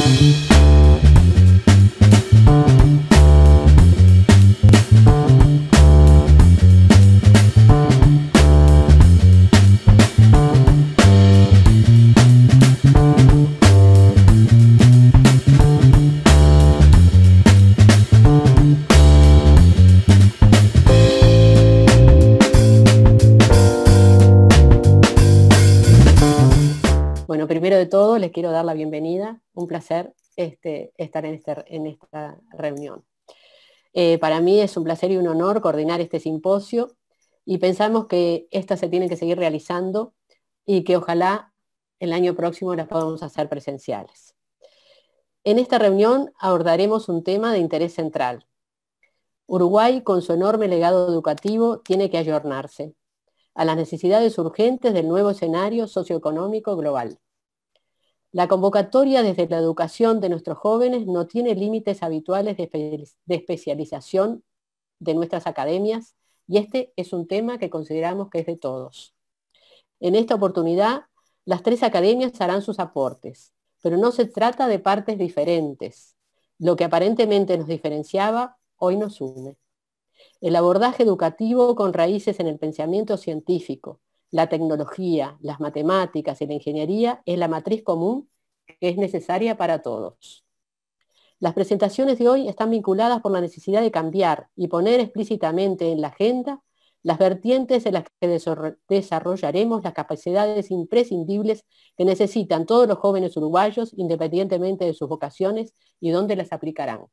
Bueno, primero de todo les quiero dar la bienvenida, un placer estar en esta reunión. Para mí es un placer y un honor coordinar este simposio y pensamos que estas se tienen que seguir realizando y que ojalá el año próximo las podamos hacer presenciales. En esta reunión abordaremos un tema de interés central. Uruguay, con su enorme legado educativo, tiene que ayornarse a las necesidades urgentes del nuevo escenario socioeconómico global. La convocatoria desde la educación de nuestros jóvenes no tiene límites habituales de especialización de nuestras academias y este es un tema que consideramos que es de todos. En esta oportunidad, las tres academias harán sus aportes, pero no se trata de partes diferentes. Lo que aparentemente nos diferenciaba, hoy nos une. El abordaje educativo con raíces en el pensamiento científico, la tecnología, las matemáticas y la ingeniería es la matriz común que es necesaria para todos. Las presentaciones de hoy están vinculadas por la necesidad de cambiar y poner explícitamente en la agenda las vertientes en las que desarrollaremos las capacidades imprescindibles que necesitan todos los jóvenes uruguayos, independientemente de sus vocaciones y dónde las aplicarán.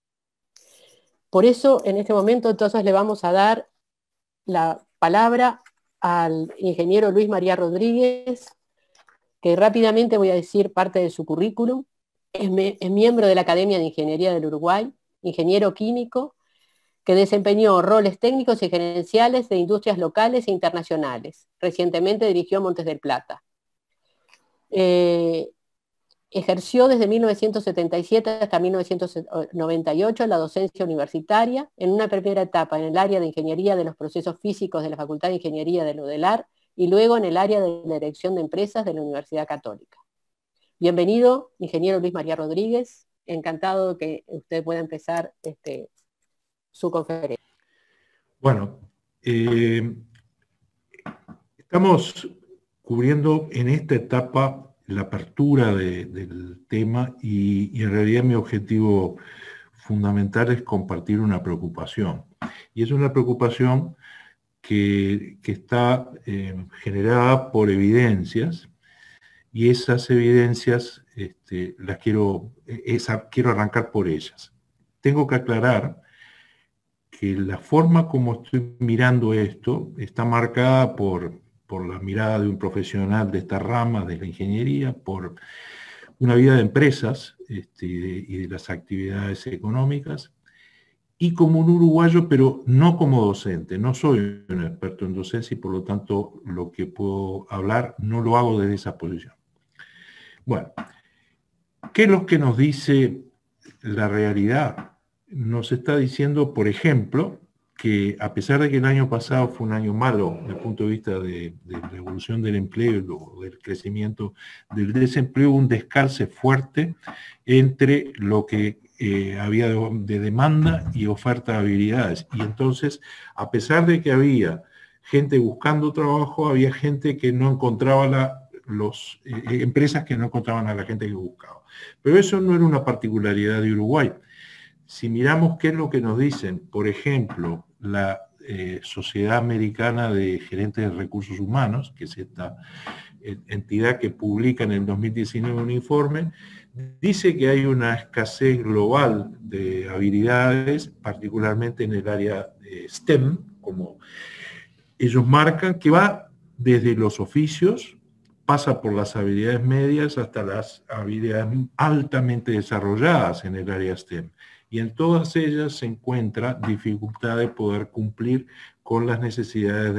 Por eso, en este momento, entonces, le vamos a dar la palabra al ingeniero Luis María Rodríguez, que rápidamente voy a decir parte de su currículum. Es miembro de la Academia de Ingeniería del Uruguay, ingeniero químico, que desempeñó roles técnicos y gerenciales de industrias locales e internacionales. Recientemente dirigió Montes del Plata. Ejerció desde 1977 hasta 1998 la docencia universitaria, en una primera etapa en el área de Ingeniería de los Procesos Físicos de la Facultad de Ingeniería del UDELAR y luego en el área de la Dirección de Empresas de la Universidad Católica. Bienvenido, ingeniero Luis María Rodríguez. Encantado que usted pueda empezar su conferencia. Bueno, estamos cubriendo en esta etapa la apertura del tema y en realidad mi objetivo fundamental es compartir una preocupación. Y es una preocupación que está generada por evidencias y esas evidencias quiero arrancar por ellas. Tengo que aclarar que la forma como estoy mirando esto está marcada por la mirada de un profesional de esta rama de la ingeniería, por una vida de empresas y de las actividades económicas, y como un uruguayo, pero no como docente. No soy un experto en docencia y por lo tanto lo que puedo hablar no lo hago desde esa posición. Bueno, ¿qué es lo que nos dice la realidad? Nos está diciendo, por ejemplo, que a pesar de que el año pasado fue un año malo desde el punto de vista de la evolución del empleo, del crecimiento del desempleo, un descalce fuerte entre lo que había de demanda y oferta de habilidades. Y entonces, a pesar de que había gente buscando trabajo, había gente que no encontraba empresas que no encontraban a la gente que buscaba. Pero eso no era una particularidad de Uruguay. Si miramos qué es lo que nos dicen, por ejemplo, la Sociedad Americana de Gerentes de Recursos Humanos, que es esta entidad que publica en el 2019 un informe, dice que hay una escasez global de habilidades, particularmente en el área de STEM, como ellos marcan, que va desde los oficios, pasa por las habilidades medias hasta las habilidades altamente desarrolladas en el área STEM. Y en todas ellas se encuentra dificultad de poder cumplir con las necesidades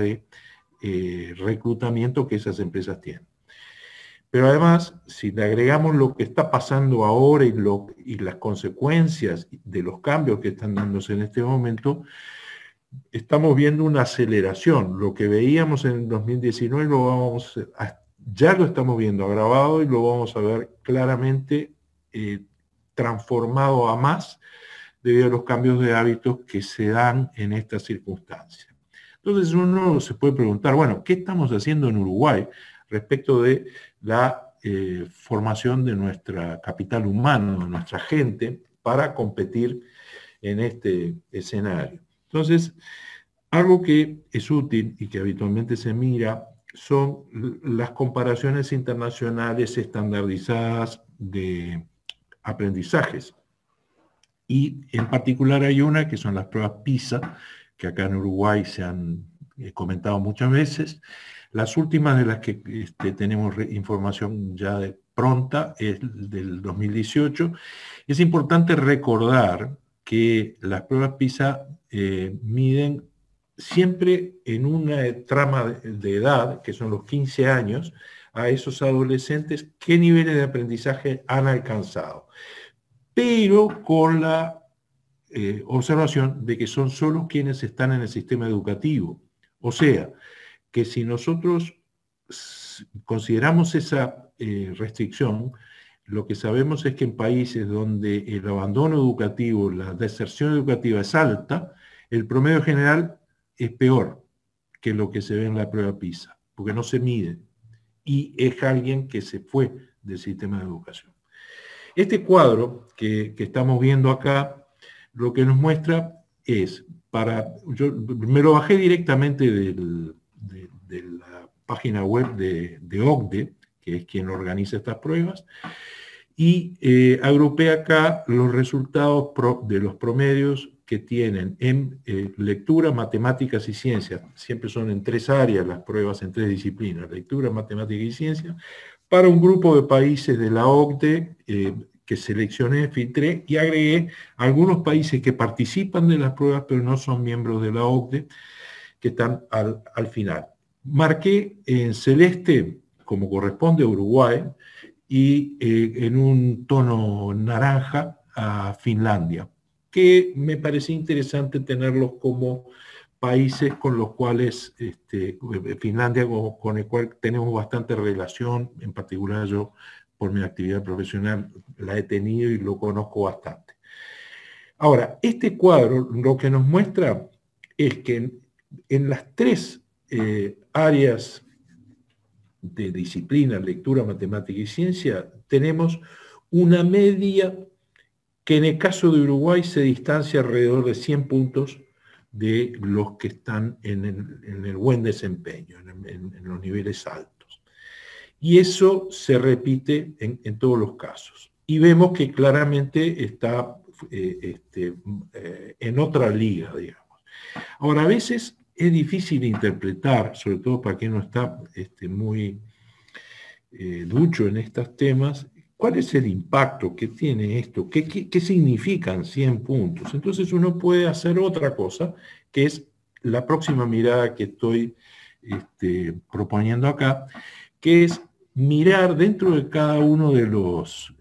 de reclutamiento que esas empresas tienen. Pero además, si le agregamos lo que está pasando ahora y las consecuencias de los cambios que están dándose en este momento, estamos viendo una aceleración. Lo que veíamos en el 2019 ya lo estamos viendo agravado y lo vamos a ver claramente transformado a más debido a los cambios de hábitos que se dan en estas circunstancias. Entonces uno se puede preguntar, bueno, ¿qué estamos haciendo en Uruguay respecto de la formación de nuestra capital humano, de nuestra gente, para competir en este escenario? Entonces, algo que es útil y que habitualmente se mira son las comparaciones internacionales estandarizadas de aprendizajes. Y en particular hay una que son las pruebas PISA, que acá en Uruguay se han comentado muchas veces. Las últimas de las que tenemos información ya pronta es del 2018. Es importante recordar que las pruebas PISA miden siempre en una trama de edad, que son los 15 años, a esos adolescentes qué niveles de aprendizaje han alcanzado, pero con la observación de que son solo quienes están en el sistema educativo. O sea, que si nosotros consideramos esa restricción, lo que sabemos es que en países donde el abandono educativo, la deserción educativa es alta, el promedio general es peor que lo que se ve en la prueba PISA, porque no se mide, y es alguien que se fue del sistema de educación. Este cuadro que estamos viendo acá, lo que nos muestra es, yo me lo bajé directamente de la página web de OCDE, que es quien organiza estas pruebas, y agrupé acá los resultados de los promedios que tienen en lectura, matemáticas y ciencias. Siempre son en 3 áreas las pruebas, en 3 disciplinas, lectura, matemática y ciencia, para un grupo de países de la OCDE que seleccioné, filtré y agregué algunos países que participan de las pruebas pero no son miembros de la OCDE, que están al final. Marqué en celeste, como corresponde a Uruguay, y en un tono naranja a Finlandia, que me parecía interesante tenerlos como países con los cuales, Finlandia con el cual tenemos bastante relación, en particular yo por mi actividad profesional la he tenido y lo conozco bastante. Ahora, este cuadro lo que nos muestra es que en las 3 áreas de disciplina, lectura, matemática y ciencia, tenemos una media que en el caso de Uruguay se distancia alrededor de 100 puntos de los que están en el buen desempeño, en los niveles altos. Y eso se repite en todos los casos. Y vemos que claramente está en otra liga, digamos. Ahora, a veces es difícil interpretar, sobre todo para quien no está muy ducho en estos temas, cuál es el impacto que tiene esto, qué significan 100 puntos. Entonces uno puede hacer otra cosa, que es la próxima mirada que estoy proponiendo acá, que es mirar dentro de cada uno de los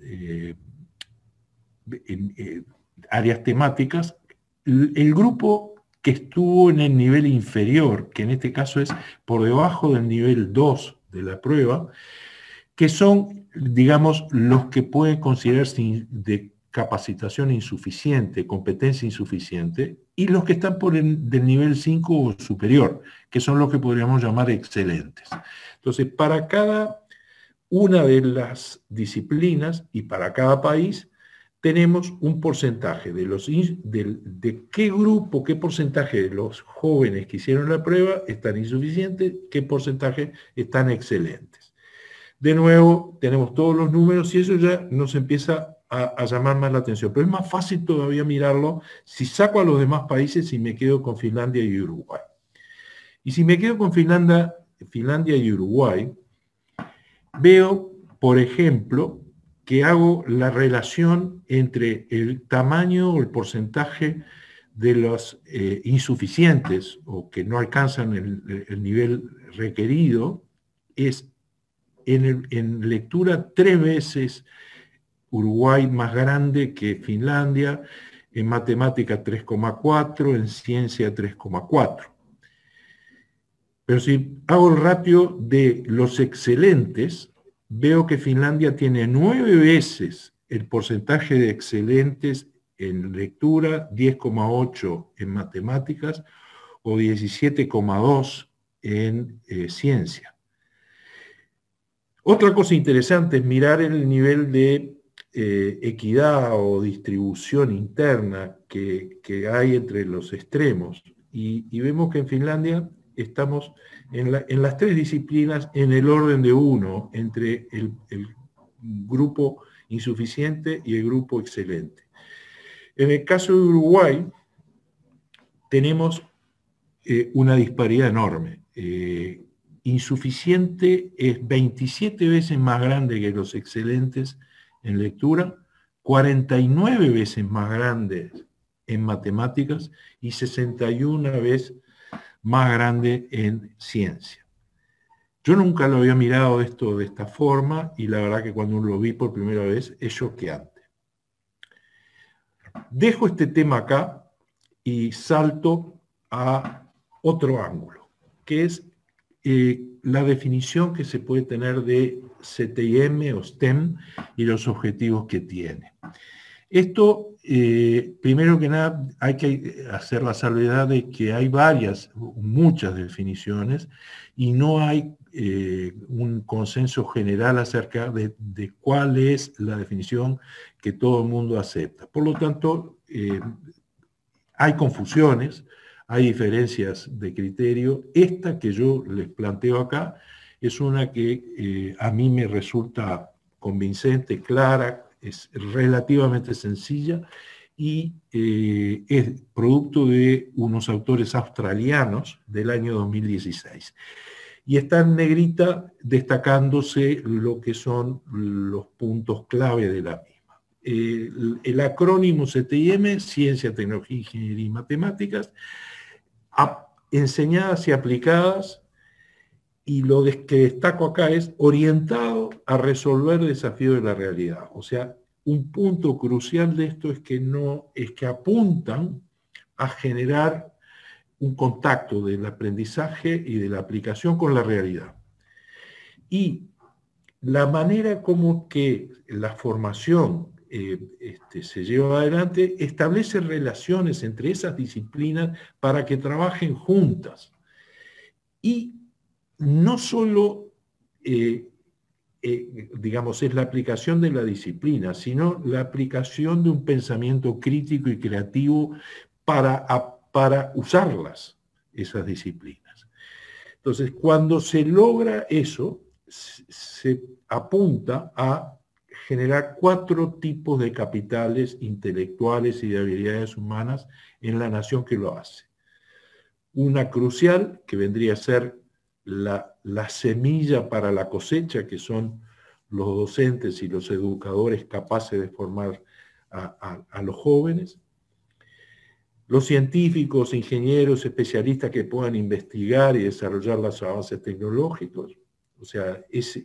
áreas temáticas el grupo que estuvo en el nivel inferior, que en este caso es por debajo del nivel 2 de la prueba, que son, digamos, los que pueden considerarse de capacitación insuficiente, competencia insuficiente, y los que están del nivel 5 o superior, que son los que podríamos llamar excelentes. Entonces, para cada una de las disciplinas y para cada país, tenemos un porcentaje de qué grupo, qué porcentaje de los jóvenes que hicieron la prueba están insuficientes, qué porcentaje están excelentes. De nuevo, tenemos todos los números y eso ya nos empieza a llamar más la atención. Pero es más fácil todavía mirarlo si saco a los demás países y me quedo con Finlandia y Uruguay. Y si me quedo con Finlandia y Uruguay, veo, por ejemplo, que hago la relación entre el tamaño o el porcentaje de los insuficientes o que no alcanzan el nivel requerido, es en lectura 3 veces Uruguay más grande que Finlandia, en matemática 3,4, en ciencia 3,4. Pero si hago el ratio de los excelentes, veo que Finlandia tiene 9 veces el porcentaje de excelentes en lectura, 10,8 en matemáticas o 17,2 en ciencia. Otra cosa interesante es mirar el nivel de equidad o distribución interna que hay entre los extremos. Y vemos que en Finlandia estamos en las tres disciplinas en el orden de uno, entre el grupo insuficiente y el grupo excelente. En el caso de Uruguay, tenemos una disparidad enorme. Insuficiente es 27 veces más grande que los excelentes en lectura, 49 veces más grande en matemáticas y 61 veces más grande en ciencia. Yo nunca lo había mirado esto de esta forma y la verdad que cuando lo vi por primera vez es choqueante. Dejo este tema acá y salto a otro ángulo, que es la definición que se puede tener de CTIM o STEM y los objetivos que tiene. Esto, primero que nada, hay que hacer la salvedad de que hay muchas definiciones, y no hay un consenso general acerca de cuál es la definición que todo el mundo acepta. Por lo tanto, hay confusiones, hay diferencias de criterio. Esta que yo les planteo acá es una que a mí me resulta convincente, clara, es relativamente sencilla y es producto de unos autores australianos del año 2016. Y está en negrita destacándose lo que son los puntos clave de la misma. El acrónimo CTIM, Ciencia, Tecnología, Ingeniería y Matemáticas, enseñadas y aplicadas, y lo que destaco acá es orientado a resolver desafíos de la realidad. O sea, un punto crucial de esto es que apuntan a generar un contacto del aprendizaje y de la aplicación con la realidad. Y la manera como que la formación se lleva adelante establece relaciones entre esas disciplinas para que trabajen juntas. Y no solo, digamos, es la aplicación de la disciplina, sino la aplicación de un pensamiento crítico y creativo para usarlas, esas disciplinas. Entonces, cuando se logra eso, se apunta a generar 4 tipos de capitales intelectuales y de habilidades humanas en la nación que lo hace. Una crucial, que vendría a ser la semilla para la cosecha, que son los docentes y los educadores capaces de formar a los jóvenes. Los científicos, ingenieros, especialistas que puedan investigar y desarrollar los avances tecnológicos. O sea, ese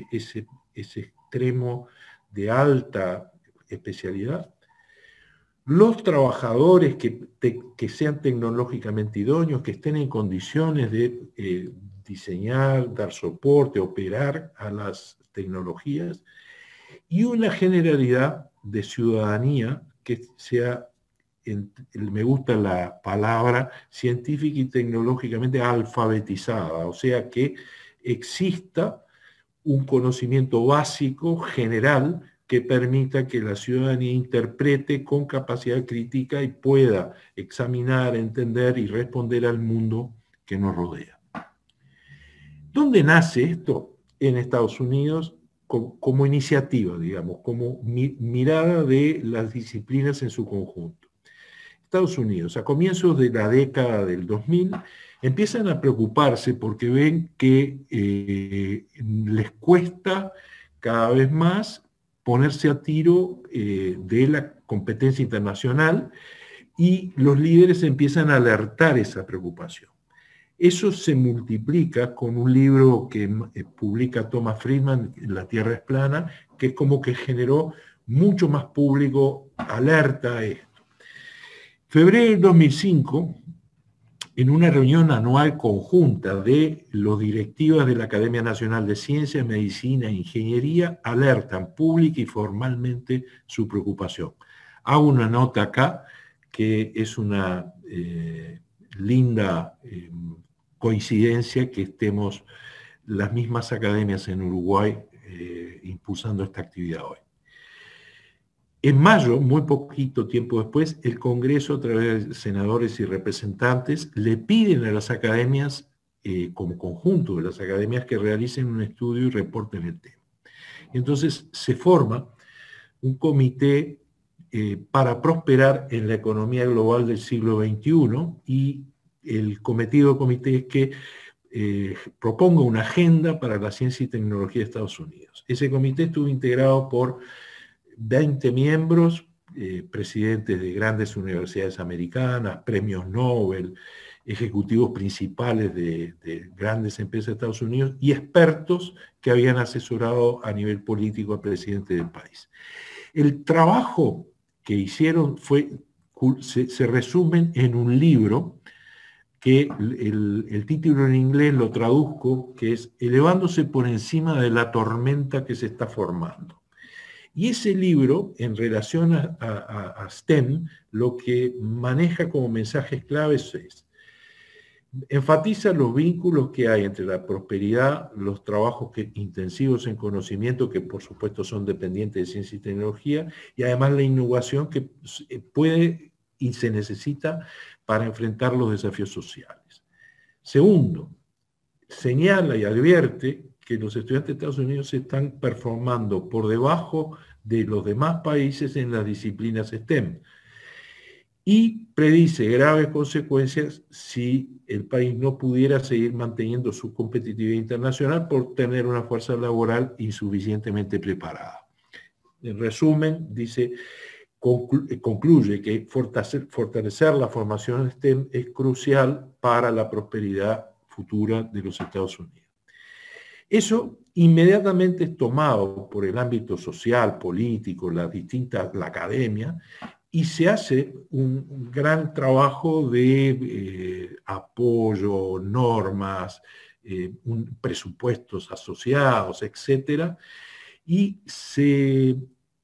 extremo de alta especialidad. Los trabajadores que sean tecnológicamente idóneos, que estén en condiciones de diseñar, dar soporte, operar a las tecnologías, y una generalidad de ciudadanía que sea, me gusta la palabra, científica y tecnológicamente alfabetizada, o sea que exista un conocimiento básico, general, que permita que la ciudadanía interprete con capacidad crítica y pueda examinar, entender y responder al mundo que nos rodea. ¿Dónde nace esto? En Estados Unidos, como iniciativa, digamos, como mirada de las disciplinas en su conjunto. Estados Unidos, a comienzos de la década del 2000, empiezan a preocuparse porque ven que les cuesta cada vez más ponerse a tiro de la competencia internacional, y los líderes empiezan a alertar esa preocupación. Eso se multiplica con un libro que publica Thomas Friedman, La Tierra es plana, que es como que generó mucho más público alerta a esto. Febrero del 2005, en una reunión anual conjunta de los directivos de la Academia Nacional de Ciencias, Medicina e Ingeniería, alertan pública y formalmente su preocupación. Hago una nota acá, que es una linda coincidencia que estemos las mismas academias en Uruguay impulsando esta actividad hoy. En mayo, muy poquito tiempo después, el Congreso, a través de senadores y representantes, le piden a las academias, como conjunto de las academias, que realicen un estudio y reporten el tema. Entonces se forma un comité para prosperar en la economía global del siglo XXI, y el cometido del comité es que proponga una agenda para la ciencia y tecnología de Estados Unidos. Ese comité estuvo integrado por 20 miembros, presidentes de grandes universidades americanas, premios Nobel, ejecutivos principales de grandes empresas de Estados Unidos y expertos que habían asesorado a nivel político al presidente del país. El trabajo que hicieron se resumen en un libro que el título en inglés lo traduzco, que es Elevándose por encima de la tormenta que se está formando. Y ese libro, en relación a STEM, lo que maneja como mensajes claves es: enfatiza los vínculos que hay entre la prosperidad, los trabajos intensivos en conocimiento, que por supuesto son dependientes de ciencia y tecnología, y además la innovación que puede y se necesita para enfrentar los desafíos sociales. Segundo, señala y advierte que los estudiantes de Estados Unidos se están performando por debajo de los demás países en las disciplinas STEM, y predice graves consecuencias si el país no pudiera seguir manteniendo su competitividad internacional por tener una fuerza laboral insuficientemente preparada. En resumen, dice, concluye que fortalecer la formación STEM es crucial para la prosperidad futura de los Estados Unidos. Eso inmediatamente es tomado por el ámbito social, político, la academia, y se hace un gran trabajo de apoyo, normas, presupuestos asociados, etc. Y se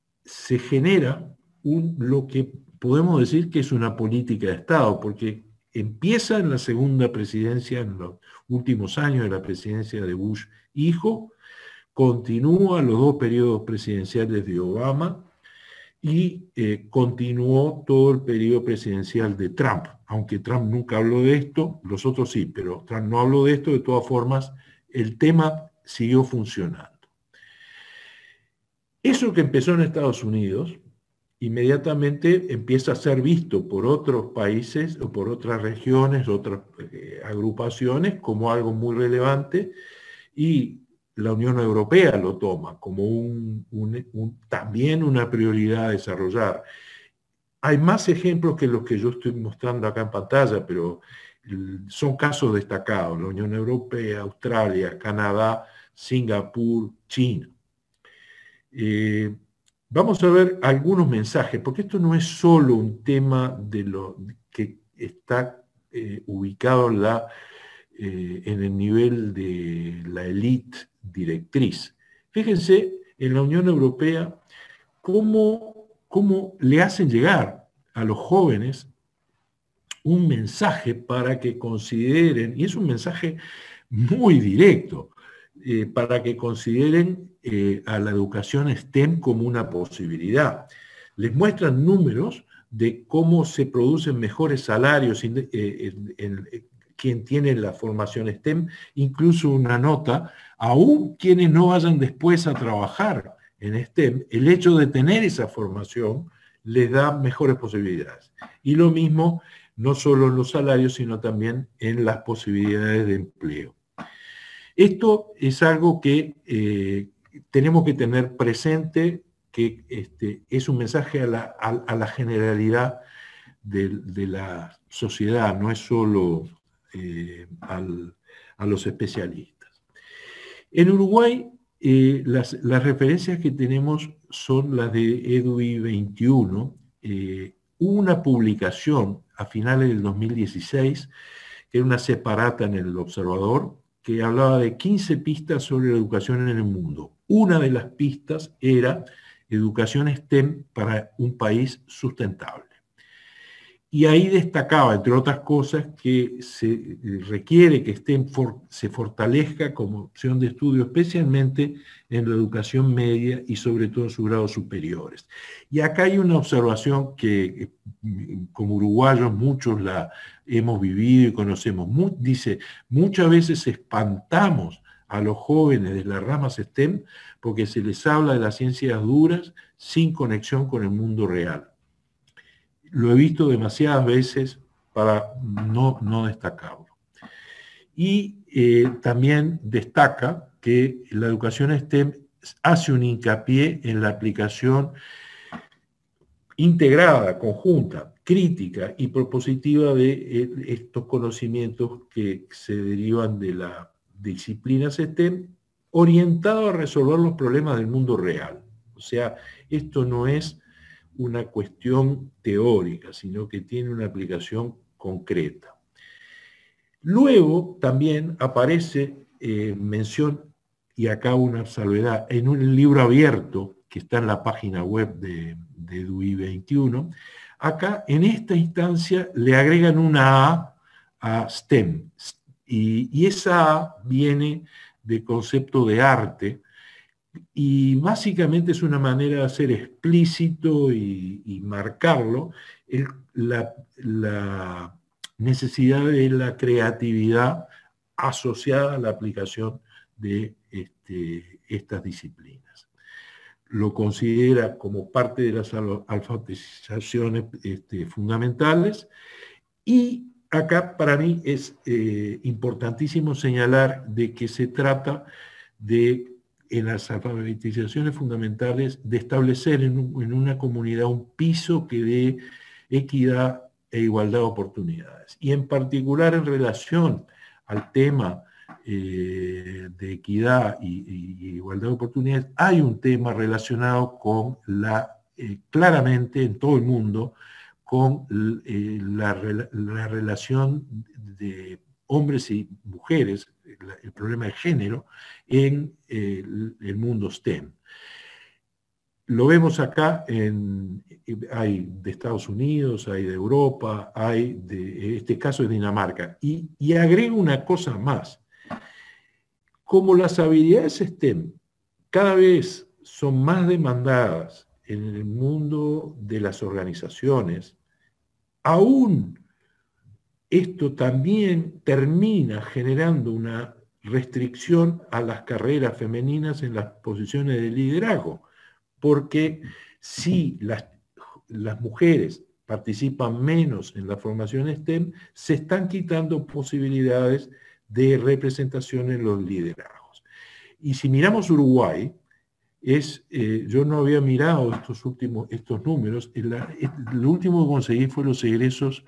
genera lo que podemos decir que es una política de Estado, porque empieza en la segunda presidencia, en los últimos años de la presidencia de Bush hijo, continúa los 2 periodos presidenciales de Obama, y continuó todo el periodo presidencial de Trump, aunque Trump nunca habló de esto, los otros sí, pero Trump no habló de esto. De todas formas, el tema siguió funcionando. Eso que empezó en Estados Unidos, inmediatamente empieza a ser visto por otros países o por otras regiones, otras agrupaciones, como algo muy relevante, y la Unión Europea lo toma como también una prioridad a desarrollar. Hay más ejemplos que los que yo estoy mostrando acá en pantalla, pero son casos destacados: la Unión Europea, Australia, Canadá, Singapur, China. Vamos a ver algunos mensajes, porque esto no es solo un tema que está ubicado en el nivel de la élite directriz. Fíjense en la Unión Europea cómo le hacen llegar a los jóvenes un mensaje para que consideren, y es un mensaje muy directo, para que consideren a la educación STEM como una posibilidad. Les muestran números de cómo se producen mejores salarios quien tiene la formación STEM, incluso una nota: aún quienes no vayan después a trabajar en STEM, el hecho de tener esa formación les da mejores posibilidades. Y lo mismo, no solo en los salarios, sino también en las posibilidades de empleo. Esto es algo que tenemos que tener presente, que es un mensaje a la generalidad de la sociedad, no es solo a los especialistas. En Uruguay, las referencias que tenemos son las de EDUI 21. Hubo una publicación a finales del 2016 que era una separata en El Observador, que hablaba de 15 pistas sobre la educación en el mundo. Una de las pistas era educación STEM para un país sustentable. Y ahí destacaba, entre otras cosas, que se requiere que STEM se fortalezca como opción de estudio, especialmente en la educación media y sobre todo en sus grados superiores. Y acá hay una observación que como uruguayos muchos la hemos vivido y conocemos. Dice, muchas veces espantamos a los jóvenes de las ramas STEM porque se les habla de las ciencias duras sin conexión con el mundo real. Lo he visto demasiadas veces para no destacarlo. Y también destaca que la educación STEM hace un hincapié en la aplicación integrada, conjunta, crítica y propositiva de estos conocimientos que se derivan de las disciplinas STEM, orientado a resolver los problemas del mundo real. O sea, esto no es una cuestión teórica, sino que tiene una aplicación concreta. Luego también aparece mención, y acá una salvedad, en un libro abierto que está en la página web de DUI 21, acá en esta instancia le agregan una a STEM, y esa A viene de concepto de arte, y básicamente es una manera de hacer explícito y marcarlo la necesidad de la creatividad asociada a la aplicación de estas disciplinas. Lo considera como parte de las alfabetizaciones fundamentales, y acá para mí es importantísimo señalar de que se trata de, en las alfabetizaciones fundamentales, de establecer en una comunidad un piso que dé equidad e igualdad de oportunidades. Y en particular en relación al tema de equidad y igualdad de oportunidades, hay un tema relacionado con claramente en todo el mundo, con la relación de hombres y mujeres, el problema de género, en el mundo STEM. Lo vemos acá, hay de Estados Unidos, hay de Europa, hay este caso de Dinamarca. Y agrego una cosa más. Como las habilidades STEM cada vez son más demandadas en el mundo de las organizaciones, aún esto también termina generando una restricción a las carreras femeninas en las posiciones de liderazgo, porque si las mujeres participan menos en la formación STEM, se están quitando posibilidades de representación en los liderazgos. Y si miramos Uruguay, yo no había mirado estos números, lo último que conseguí fue los egresos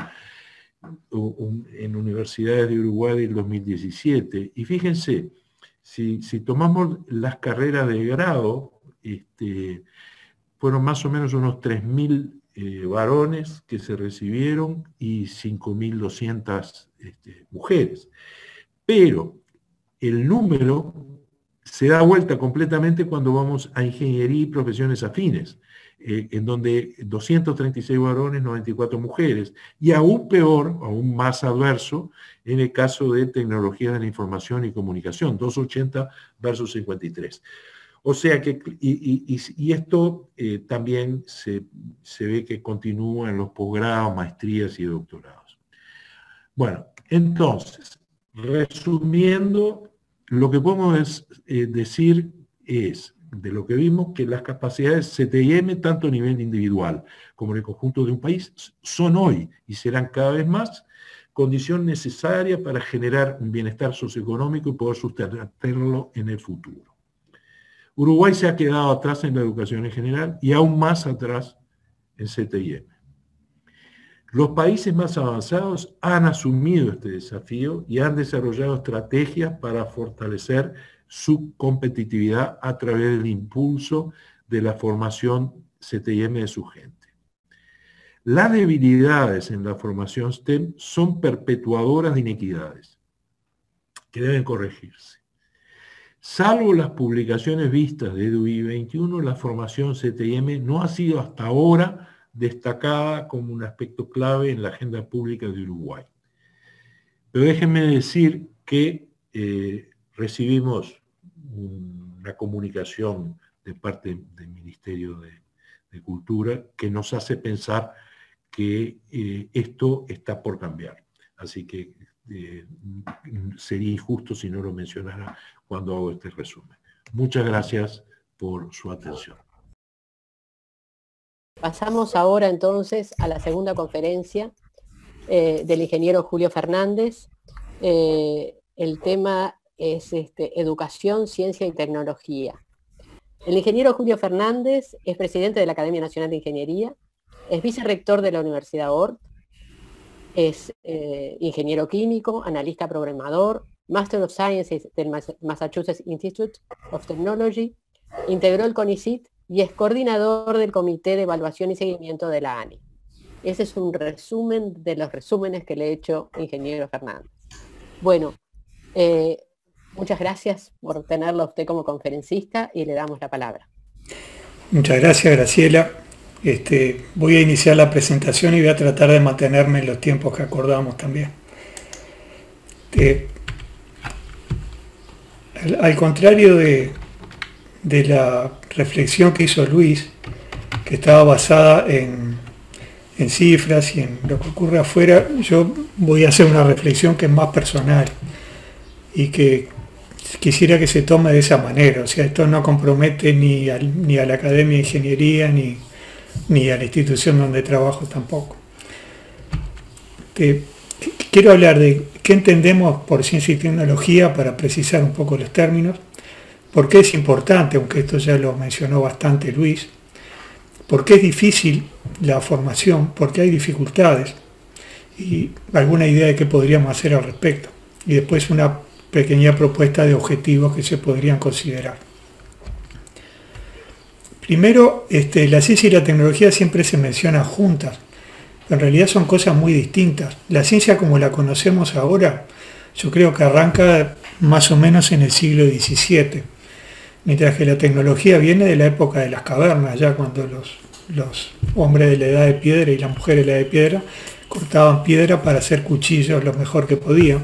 en universidades de Uruguay del 2017, y fíjense, si tomamos las carreras de grado, fueron más o menos unos 3.000 varones que se recibieron y 5.200 mujeres. Pero el número se da vuelta completamente cuando vamos a ingeniería y profesiones afines, en donde 236 varones, 94 mujeres, y aún peor, aún más adverso, en el caso de tecnología de la información y comunicación, 280 versus 53. O sea que, y esto también se ve que continúa en los posgrados, maestrías y doctorados. Bueno, entonces, resumiendo, lo que podemos decir es, de lo que vimos, que las capacidades CTIM, tanto a nivel individual como en el conjunto de un país, son hoy y serán cada vez más condición necesaria para generar un bienestar socioeconómico y poder sustentarlo en el futuro. Uruguay se ha quedado atrás en la educación en general y aún más atrás en CTIM. Los países más avanzados han asumido este desafío y han desarrollado estrategias para fortalecer su competitividad a través del impulso de la formación CTIM de su gente. Las debilidades en la formación STEM son perpetuadoras de inequidades que deben corregirse. Salvo las publicaciones vistas de EDUI 21, la formación CTM no ha sido hasta ahora destacada como un aspecto clave en la agenda pública de Uruguay. Pero déjenme decir que recibimos una comunicación de parte del Ministerio de Cultura que nos hace pensar que esto está por cambiar. Así que sería injusto si no lo mencionara cuando hago este resumen. Muchas gracias por su atención. Pasamos ahora entonces a la segunda conferencia del ingeniero Julio Fernández. El tema es Educación, Ciencia y Tecnología. El ingeniero Julio Fernández es presidente de la Academia Nacional de Ingeniería, es vicerrector de la Universidad Ort, es ingeniero químico, analista programador, Master of Science del Massachusetts Institute of Technology, integró el CONICYT y es coordinador del Comité de Evaluación y Seguimiento de la ANI. Ese es un resumen de los resúmenes que le he hecho ingeniero Fernández. Bueno, muchas gracias por tenerlo a usted como conferencista y le damos la palabra. Muchas gracias, Graciela. Voy a iniciar la presentación y voy a tratar de mantenerme en los tiempos que acordamos también. Al contrario de la reflexión que hizo Luis, que estaba basada en cifras y en lo que ocurre afuera, yo voy a hacer una reflexión que es más personal y que quisiera que se tome de esa manera. O sea, esto no compromete ni a la Academia de Ingeniería ni a la institución donde trabajo tampoco. Quiero hablar de qué entendemos por ciencia y tecnología para precisar un poco los términos, por qué es importante, aunque esto ya lo mencionó bastante Luis, por qué es difícil la formación, por qué hay dificultades y alguna idea de qué podríamos hacer al respecto. Y después una pequeña propuesta de objetivos que se podrían considerar. Primero, la ciencia y la tecnología siempre se mencionan juntas, pero en realidad son cosas muy distintas. La ciencia como la conocemos ahora, yo creo que arranca más o menos en el siglo XVII, mientras que la tecnología viene de la época de las cavernas, ya cuando los hombres de la edad de piedra y las mujeres de la edad de piedra cortaban piedra para hacer cuchillos lo mejor que podían.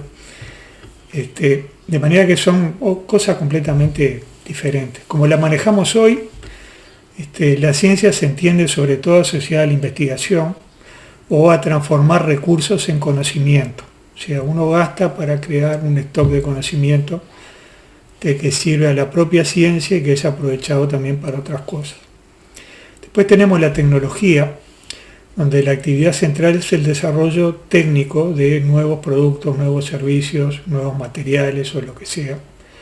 De manera que son cosas completamente diferentes. Como la manejamos hoy, la ciencia se entiende sobre todo asociada a la investigación o a transformar recursos en conocimiento. O sea, uno gasta para crear un stock de conocimiento que sirve a la propia ciencia y que es aprovechado también para otras cosas. Después tenemos la tecnología, donde la actividad central es el desarrollo técnico de nuevos productos, nuevos servicios, nuevos materiales o lo que sea.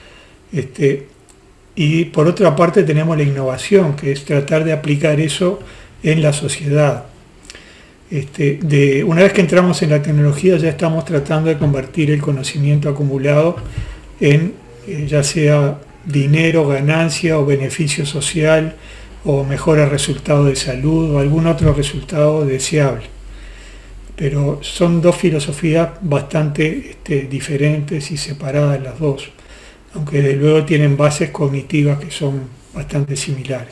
Y por otra parte tenemos la innovación, que es tratar de aplicar eso en la sociedad. Una vez que entramos en la tecnología ya estamos tratando de convertir el conocimiento acumulado en ya sea dinero, ganancia o beneficio social o mejores resultados de salud o algún otro resultado deseable. Pero son dos filosofías bastante diferentes y separadas las dos, aunque desde luego tienen bases cognitivas que son bastante similares.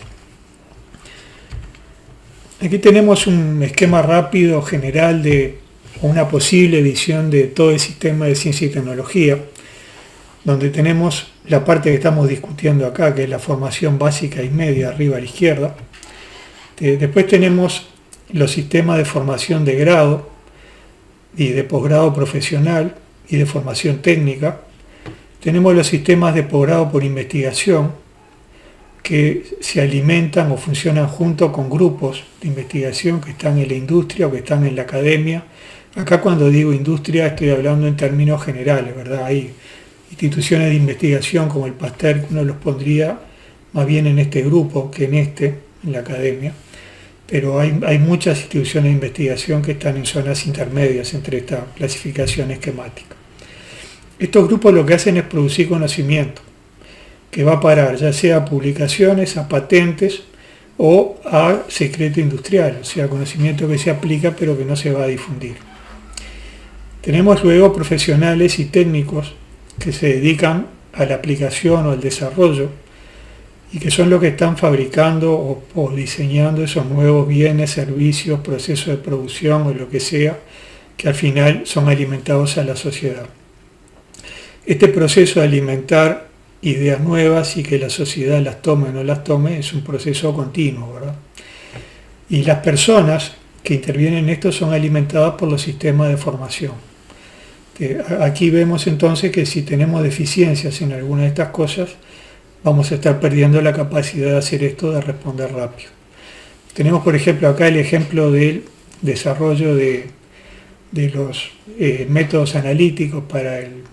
Aquí tenemos un esquema rápido general de una posible visión de todo el sistema de ciencia y tecnología, donde tenemos la parte que estamos discutiendo acá, que es la formación básica y media, arriba a la izquierda. Después tenemos los sistemas de formación de grado y de posgrado profesional y de formación técnica. Tenemos los sistemas de posgrado por investigación, que se alimentan o funcionan junto con grupos de investigación que están en la industria o que están en la academia. Acá cuando digo industria estoy hablando en términos generales, ¿verdad? Hay instituciones de investigación como el Pasteur, que uno los pondría más bien en este grupo que en la academia, pero hay muchas instituciones de investigación que están en zonas intermedias entre esta clasificación esquemática. Estos grupos lo que hacen es producir conocimiento, que va a parar ya sea a publicaciones, a patentes o a secreto industrial, o sea, conocimiento que se aplica pero que no se va a difundir. Tenemos luego profesionales y técnicos que se dedican a la aplicación o al desarrollo y que son los que están fabricando o diseñando esos nuevos bienes, servicios, procesos de producción o lo que sea, que al final son alimentados a la sociedad. Este proceso de alimentar ideas nuevas y que la sociedad las tome o no las tome es un proceso continuo, ¿verdad? Y las personas que intervienen en esto son alimentadas por los sistemas de formación. Aquí vemos entonces que si tenemos deficiencias en alguna de estas cosas, vamos a estar perdiendo la capacidad de hacer esto, de responder rápido. Tenemos, por ejemplo, acá el ejemplo del desarrollo de los métodos analíticos para el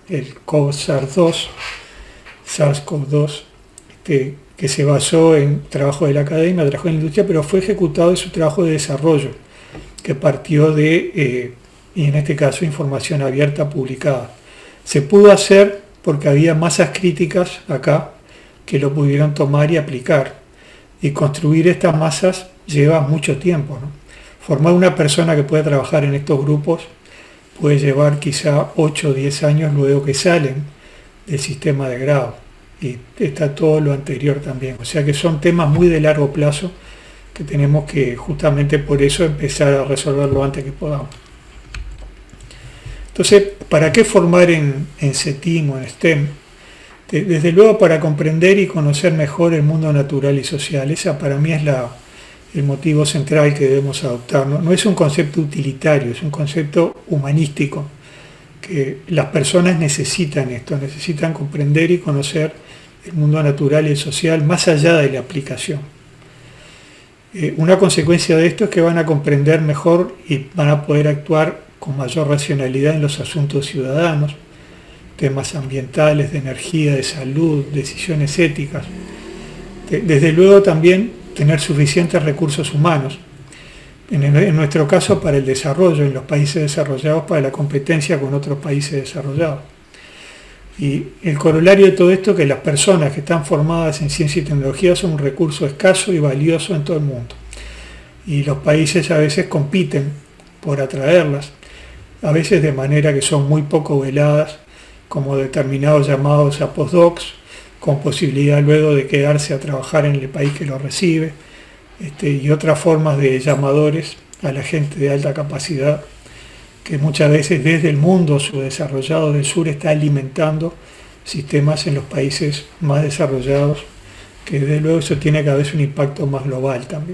SARS-CoV-2, que se basó en trabajo de la academia, trabajo de la industria, pero fue ejecutado de su trabajo de desarrollo, que partió de, y en este caso, información abierta publicada. Se pudo hacer porque había masas críticas acá que lo pudieron tomar y aplicar. Y construir estas masas lleva mucho tiempo, ¿no? Formar una persona que pueda trabajar en estos grupos puede llevar quizá 8 o 10 años luego que salen del sistema de grado. Y está todo lo anterior también. O sea que son temas muy de largo plazo que tenemos que justamente por eso empezar a resolver lo antes que podamos. Entonces, ¿para qué formar en CETIM o en STEM? Desde luego para comprender y conocer mejor el mundo natural y social. Esa para mí es el motivo central que debemos adoptar. No es un concepto utilitario, es un concepto humanístico, que las personas necesitan esto, necesitan comprender y conocer el mundo natural y el social más allá de la aplicación. Una consecuencia de esto es que van a comprender mejor y van a poder actuar con mayor racionalidad en los asuntos ciudadanos, temas ambientales, de energía, de salud, decisiones éticas. Desde luego también tener suficientes recursos humanos, en nuestro caso para el desarrollo, en los países desarrollados, para la competencia con otros países desarrollados. Y el corolario de todo esto es que las personas que están formadas en ciencia y tecnología son un recurso escaso y valioso en todo el mundo. Y los países a veces compiten por atraerlas, a veces de manera que son muy poco veladas, como determinados llamados a postdocs, con posibilidad luego de quedarse a trabajar en el país que lo recibe, y otras formas de llamadores a la gente de alta capacidad, que muchas veces desde el mundo subdesarrollado del sur está alimentando sistemas en los países más desarrollados, que desde luego eso tiene cada vez un impacto más global también.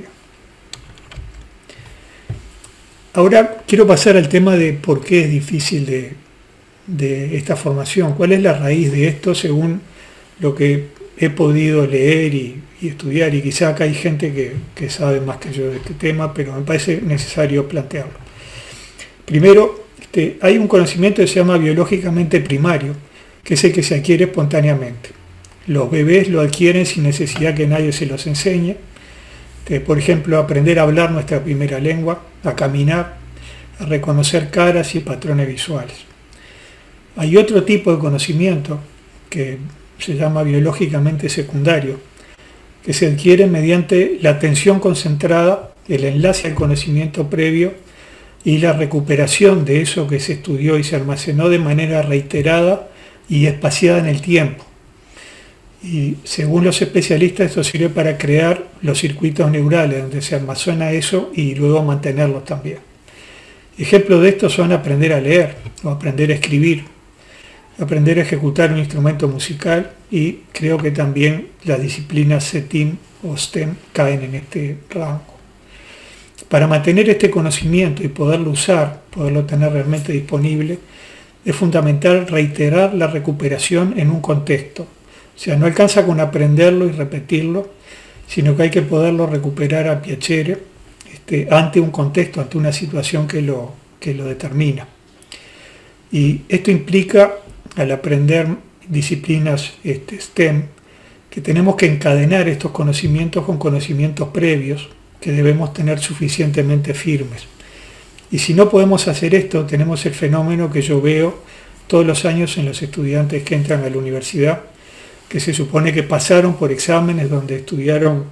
Ahora quiero pasar al tema de por qué es difícil de esta formación, cuál es la raíz de esto según lo que he podido leer y estudiar, y quizá acá hay gente que sabe más que yo de este tema, pero me parece necesario plantearlo. Primero, hay un conocimiento que se llama biológicamente primario, que es el que se adquiere espontáneamente. Los bebés lo adquieren sin necesidad que nadie se los enseñe. Por ejemplo, aprender a hablar nuestra primera lengua, a caminar, a reconocer caras y patrones visuales. Hay otro tipo de conocimiento que se llama biológicamente secundario, que se adquiere mediante la atención concentrada, el enlace al conocimiento previo y la recuperación de eso que se estudió y se almacenó de manera reiterada y espaciada en el tiempo. Y según los especialistas, esto sirve para crear los circuitos neurales donde se almacena eso y luego mantenerlos también. Ejemplos de esto son aprender a leer o aprender a escribir, aprender a ejecutar un instrumento musical, y creo que también las disciplinas CETIM o STEM caen en este rango. Para mantener este conocimiento y poderlo usar, poderlo tener realmente disponible, es fundamental reiterar la recuperación en un contexto. O sea, no alcanza con aprenderlo y repetirlo, sino que hay que poderlo recuperar a piacere ante un contexto, ante una situación que lo determina. Y esto implica, al aprender disciplinas STEM, que tenemos que encadenar estos conocimientos con conocimientos previos que debemos tener suficientemente firmes. Y si no podemos hacer esto, tenemos el fenómeno que yo veo todos los años en los estudiantes que entran a la universidad, que se supone que pasaron por exámenes donde estudiaron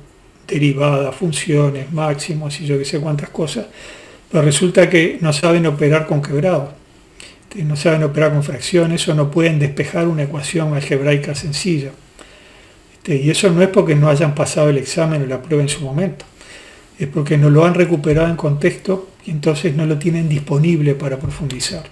derivadas, funciones, máximos y yo que sé cuántas cosas, pero resulta que no saben operar con quebrados, no saben operar con fracciones o no pueden despejar una ecuación algebraica sencilla. Y eso no es porque no hayan pasado el examen o la prueba en su momento, es porque no lo han recuperado en contexto y entonces no lo tienen disponible para profundizar.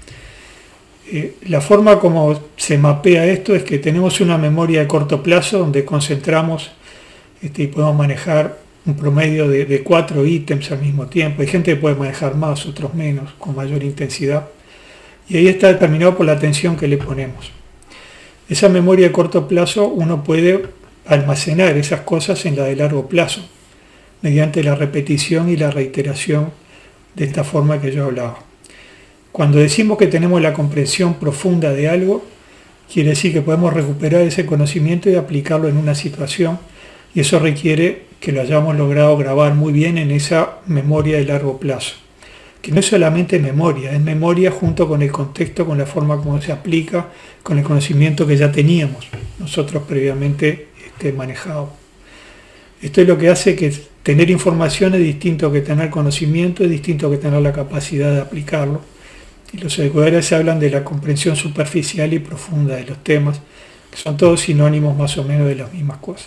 La forma como se mapea esto es que tenemos una memoria de corto plazo donde concentramos y podemos manejar un promedio de 4 ítems al mismo tiempo. Hay gente que puede manejar más, otros menos, con mayor intensidad. Y ahí está determinado por la atención que le ponemos. Esa memoria de corto plazo uno puede almacenar esas cosas en la de largo plazo, mediante la repetición y la reiteración de esta forma que yo hablaba. Cuando decimos que tenemos la comprensión profunda de algo, quiere decir que podemos recuperar ese conocimiento y aplicarlo en una situación, y eso requiere que lo hayamos logrado grabar muy bien en esa memoria de largo plazo, que no es solamente memoria, es memoria junto con el contexto, con la forma como se aplica, con el conocimiento que ya teníamos nosotros previamente manejado. Esto es lo que hace que tener información es distinto que tener conocimiento, es distinto que tener la capacidad de aplicarlo. Y los educadores hablan de la comprensión superficial y profunda de los temas, que son todos sinónimos más o menos de las mismas cosas.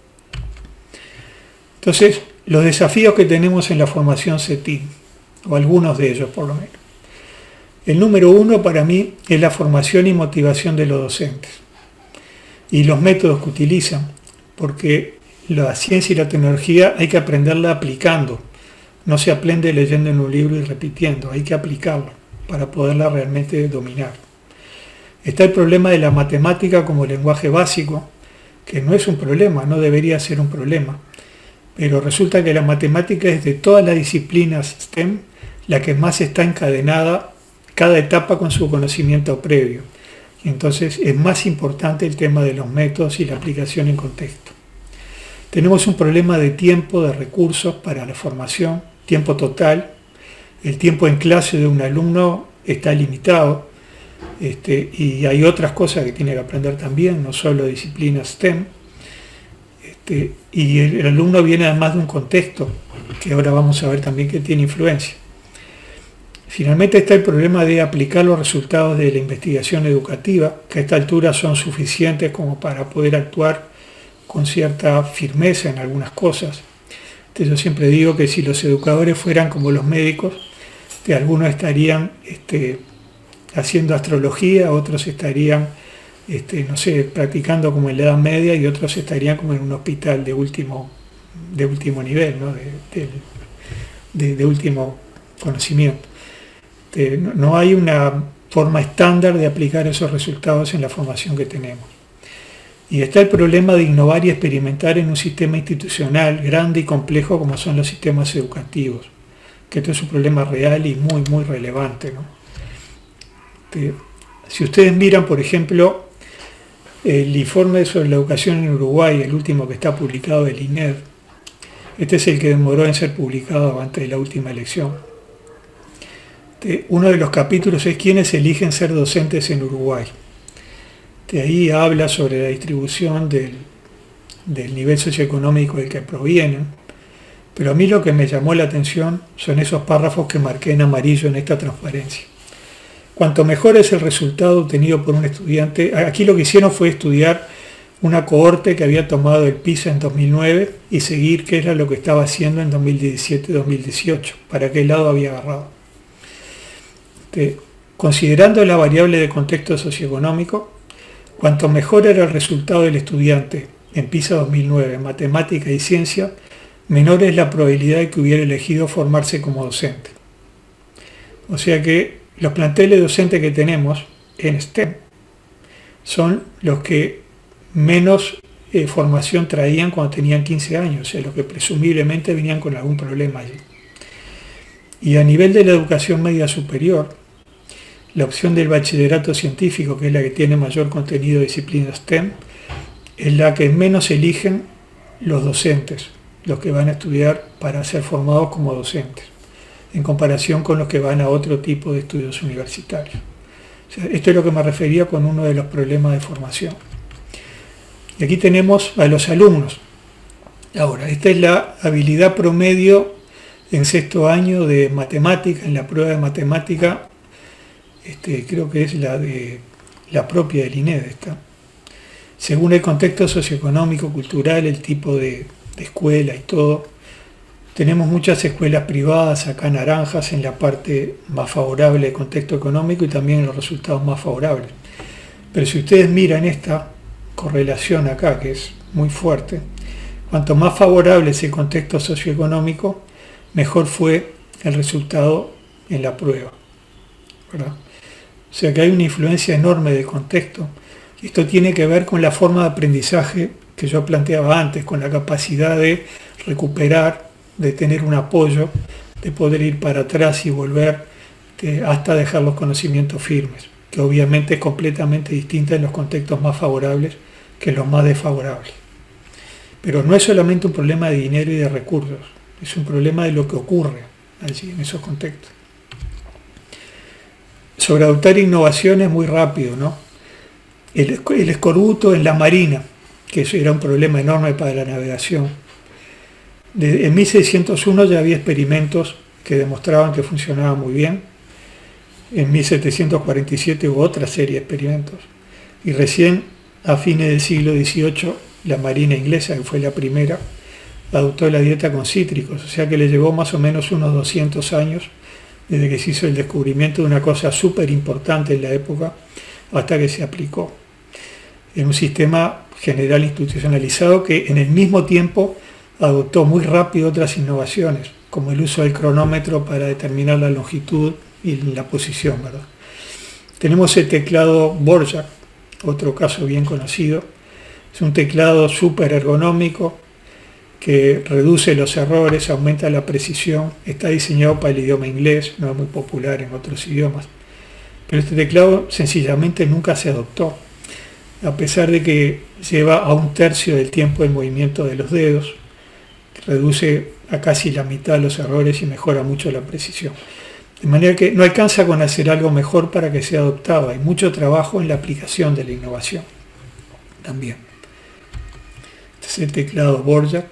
Entonces, los desafíos que tenemos en la formación CETIN, o algunos de ellos por lo menos. El número 1 para mí es la formación y motivación de los docentes y los métodos que utilizan, porque la ciencia y la tecnología hay que aprenderla aplicando, no se aprende leyendo en un libro y repitiendo, hay que aplicarlo para poderla realmente dominar. Está el problema de la matemática como lenguaje básico, que no es un problema, no debería ser un problema, pero resulta que la matemática es de todas las disciplinas STEM la que más está encadenada cada etapa con su conocimiento previo. Y entonces es más importante el tema de los métodos y la aplicación en contexto. Tenemos un problema de tiempo, de recursos para la formación, tiempo total. El tiempo en clase de un alumno está limitado y hay otras cosas que tiene que aprender también, no solo disciplinas STEM. Y el alumno viene además de un contexto que ahora vamos a ver también que tiene influencia. Finalmente está el problema de aplicar los resultados de la investigación educativa, que a esta altura son suficientes como para poder actuar con cierta firmeza en algunas cosas. Entonces yo siempre digo que si los educadores fueran como los médicos, algunos estarían haciendo astrología, otros estarían no sé, practicando como en la Edad Media y otros estarían como en un hospital de último nivel, ¿no? de último conocimiento. No hay una forma estándar de aplicar esos resultados en la formación que tenemos. Y está el problema de innovar y experimentar en un sistema institucional grande y complejo como son los sistemas educativos, que esto es un problema real y muy, muy relevante, ¿no? Si ustedes miran, por ejemplo, el informe sobre la educación en Uruguay, el último que está publicado del INED, este es el que demoró en ser publicado antes de la última elección. Uno de los capítulos es quiénes eligen ser docentes en Uruguay. De ahí habla sobre la distribución del nivel socioeconómico del que provienen, pero a mí lo que me llamó la atención son esos párrafos que marqué en amarillo en esta transparencia. Cuanto mejor es el resultado obtenido por un estudiante, aquí lo que hicieron fue estudiar una cohorte que había tomado el PISA en 2009 y seguir qué era lo que estaba haciendo en 2017-2018, para qué lado había agarrado. Considerando la variable de contexto socioeconómico, cuanto mejor era el resultado del estudiante en PISA 2009 en matemática y ciencia, menor es la probabilidad de que hubiera elegido formarse como docente. O sea que los planteles docentes que tenemos en STEM son los que menos formación traían cuando tenían 15 años, o sea, los que presumiblemente venían con algún problema allí. Y a nivel de la educación media superior, la opción del bachillerato científico, que es la que tiene mayor contenido de disciplinas STEM, es la que menos eligen los docentes, los que van a estudiar para ser formados como docentes, en comparación con los que van a otro tipo de estudios universitarios. O sea, esto es lo que me refería con uno de los problemas de formación. Y aquí tenemos a los alumnos. Ahora, esta es la habilidad promedio en sexto año de matemática, en la prueba de matemática, creo que es la propia del INED, esta. Según el contexto socioeconómico, cultural, el tipo de escuela y todo. Tenemos muchas escuelas privadas acá naranjas en la parte más favorable del contexto económico y también en los resultados más favorables. Pero si ustedes miran esta correlación acá, que es muy fuerte, cuanto más favorable es el contexto socioeconómico, mejor fue el resultado en la prueba, ¿verdad? O sea que hay una influencia enorme del contexto. Y esto tiene que ver con la forma de aprendizaje que yo planteaba antes, con la capacidad de recuperar, de tener un apoyo, de poder ir para atrás y volver hasta dejar los conocimientos firmes, que obviamente es completamente distinta en los contextos más favorables que en los más desfavorables. Pero no es solamente un problema de dinero y de recursos, es un problema de lo que ocurre allí, en esos contextos. Sobre adoptar innovaciones muy rápido, ¿no? El escorbuto en la marina, que eso era un problema enorme para la navegación. En 1601 ya había experimentos que demostraban que funcionaba muy bien. En 1747 hubo otra serie de experimentos. Y recién a fines del siglo XVIII la marina inglesa, que fue la primera, adoptó la dieta con cítricos, o sea que le llevó más o menos unos 200 años desde que se hizo el descubrimiento de una cosa súper importante en la época hasta que se aplicó en un sistema general institucionalizado que en el mismo tiempo adoptó muy rápido otras innovaciones, como el uso del cronómetro para determinar la longitud y la posición, ¿verdad? Tenemos el teclado Dvorak, otro caso bien conocido. Es un teclado súper ergonómico que reduce los errores, aumenta la precisión, está diseñado para el idioma inglés, no es muy popular en otros idiomas. Pero este teclado sencillamente nunca se adoptó, a pesar de que lleva a 1/3 del tiempo el movimiento de los dedos, reduce a casi la mitad los errores y mejora mucho la precisión. De manera que no alcanza con hacer algo mejor para que sea adoptado, hay mucho trabajo en la aplicación de la innovación también. Este es el teclado Dvorak.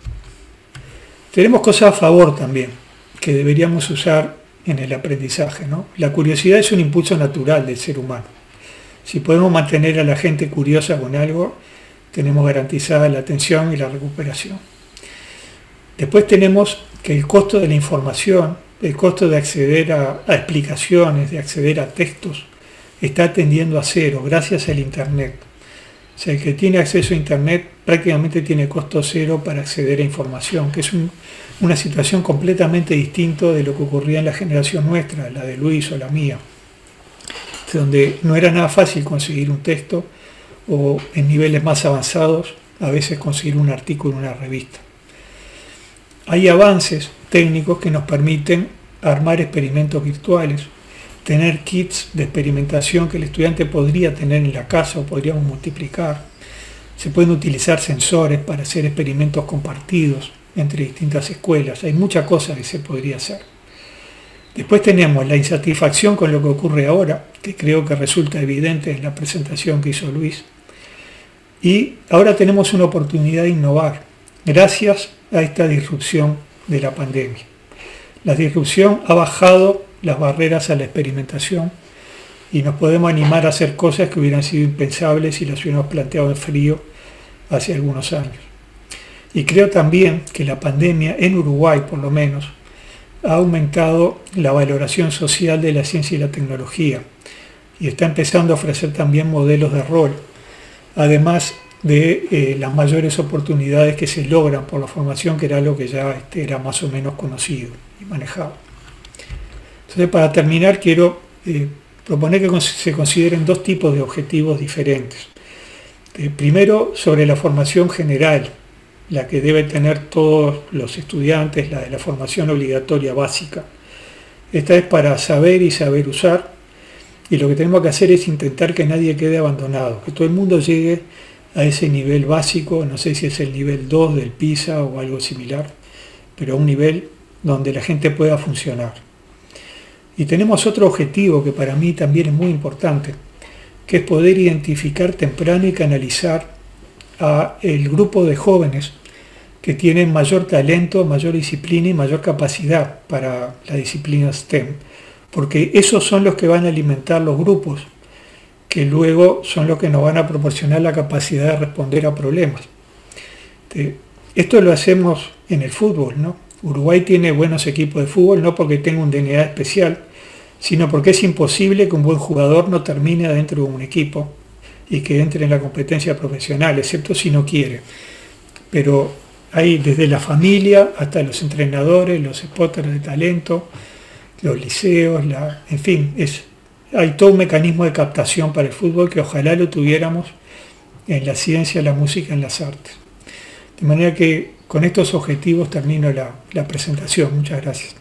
Tenemos cosas a favor también, que deberíamos usar en el aprendizaje, ¿no? La curiosidad es un impulso natural del ser humano. Si podemos mantener a la gente curiosa con algo, tenemos garantizada la atención y la recuperación. Después tenemos que el costo de la información, el costo de acceder a explicaciones, de acceder a textos, está tendiendo a cero gracias al Internet. O sea, el que tiene acceso a Internet prácticamente tiene costo cero para acceder a información, que es una situación completamente distinta de lo que ocurría en la generación nuestra, la de Luis o la mía, donde no era nada fácil conseguir un texto o en niveles más avanzados a veces conseguir un artículo en una revista. Hay avances técnicos que nos permiten armar experimentos virtuales, tener kits de experimentación que el estudiante podría tener en la casa o podríamos multiplicar. Se pueden utilizar sensores para hacer experimentos compartidos entre distintas escuelas. Hay muchas cosas que se podría hacer. Después tenemos la insatisfacción con lo que ocurre ahora, que creo que resulta evidente en la presentación que hizo Luis. Y ahora tenemos una oportunidad de innovar gracias a esta disrupción de la pandemia. La disrupción ha bajado las barreras a la experimentación y nos podemos animar a hacer cosas que hubieran sido impensables si las hubiéramos planteado en frío hace algunos años. Y creo también que la pandemia, en Uruguay por lo menos, ha aumentado la valoración social de la ciencia y la tecnología y está empezando a ofrecer también modelos de rol, además de las mayores oportunidades que se logran por la formación, que era algo que ya era más o menos conocido y manejado. Entonces, para terminar, quiero proponer que se consideren dos tipos de objetivos diferentes. Primero, sobre la formación general, la que deben tener todos los estudiantes, la de la formación obligatoria básica. Esta es para saber y saber usar, y lo que tenemos que hacer es intentar que nadie quede abandonado, que todo el mundo llegue a ese nivel básico, no sé si es el nivel 2 del PISA o algo similar, pero a un nivel donde la gente pueda funcionar. Y tenemos otro objetivo que para mí también es muy importante, que es poder identificar temprano y canalizar a el grupo de jóvenes que tienen mayor talento, mayor disciplina y mayor capacidad para la disciplina STEM, porque esos son los que van a alimentar los grupos, que luego son los que nos van a proporcionar la capacidad de responder a problemas. Esto lo hacemos en el fútbol, ¿no? Uruguay tiene buenos equipos de fútbol, no porque tenga un DNA especial, sino porque es imposible que un buen jugador no termine dentro de un equipo y que entre en la competencia profesional, excepto si no quiere. Pero hay desde la familia hasta los entrenadores, los spotters de talento, los liceos, en fin, hay todo un mecanismo de captación para el fútbol que ojalá lo tuviéramos en la ciencia, la música, en las artes. De manera que con estos objetivos termino la presentación. Muchas gracias.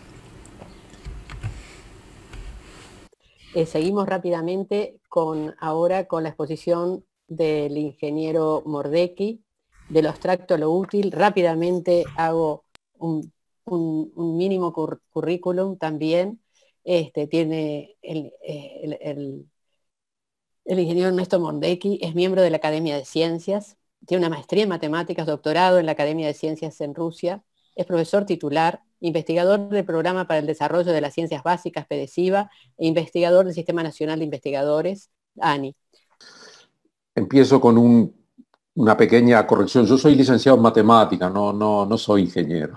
Seguimos rápidamente ahora con la exposición del ingeniero Mordecki, de lo abstracto a lo útil. Rápidamente hago un mínimo currículum también. Tiene el ingeniero Ernesto Mordecki, es miembro de la Academia de Ciencias, tiene una maestría en matemáticas, doctorado en la Academia de Ciencias en Rusia, es profesor titular, investigador del Programa para el Desarrollo de las Ciencias Básicas, PDCIVA, e investigador del Sistema Nacional de Investigadores, ANI. Empiezo con una pequeña corrección. Yo soy licenciado en matemática, no soy ingeniero.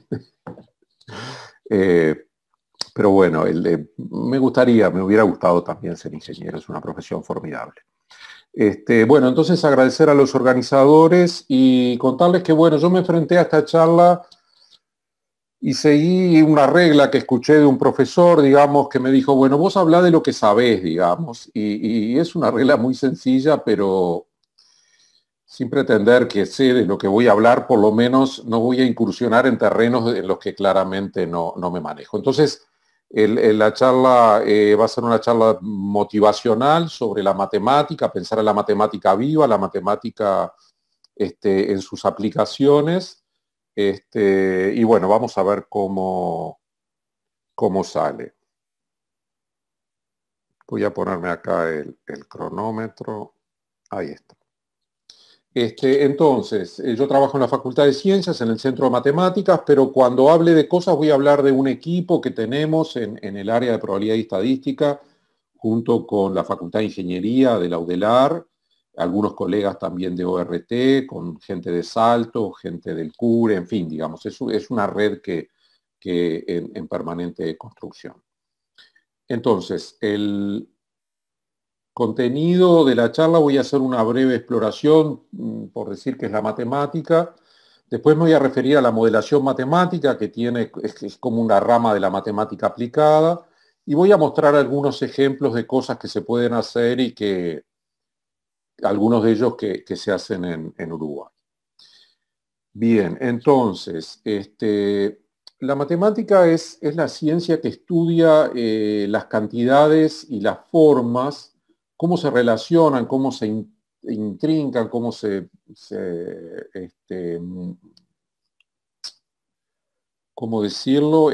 Pero bueno, me hubiera gustado también ser ingeniero, es una profesión formidable. Bueno, entonces agradecer a los organizadores y contarles que, bueno, yo me enfrenté a esta charla y seguí una regla que escuché de un profesor, digamos, que me dijo, bueno, vos hablá de lo que sabés, digamos, y es una regla muy sencilla, pero sin pretender que sé de lo que voy a hablar, por lo menos no voy a incursionar en terrenos en los que claramente no me manejo. Entonces, la charla va a ser una charla motivacional sobre la matemática, pensar en la matemática viva, la matemática en sus aplicaciones, y bueno, vamos a ver cómo sale. Voy a ponerme acá el cronómetro. Ahí está. Entonces, yo trabajo en la Facultad de Ciencias, en el Centro de Matemáticas, pero cuando hable de cosas voy a hablar de un equipo que tenemos en el área de probabilidad y estadística, junto con la Facultad de Ingeniería de la UDELAR, algunos colegas también de ORT, con gente de Salto, gente del CURE, en fin, digamos, es una red que en permanente construcción. Entonces, el contenido de la charla voy a hacer una breve exploración, por decir que es la matemática. Después me voy a referir a la modelación matemática, que es como una rama de la matemática aplicada, y voy a mostrar algunos ejemplos de cosas que se pueden hacer y que algunos de ellos que se hacen en Uruguay. Bien, entonces, la matemática es la ciencia que estudia las cantidades y las formas, cómo se relacionan, cómo se intrincan, cómo ¿cómo decirlo?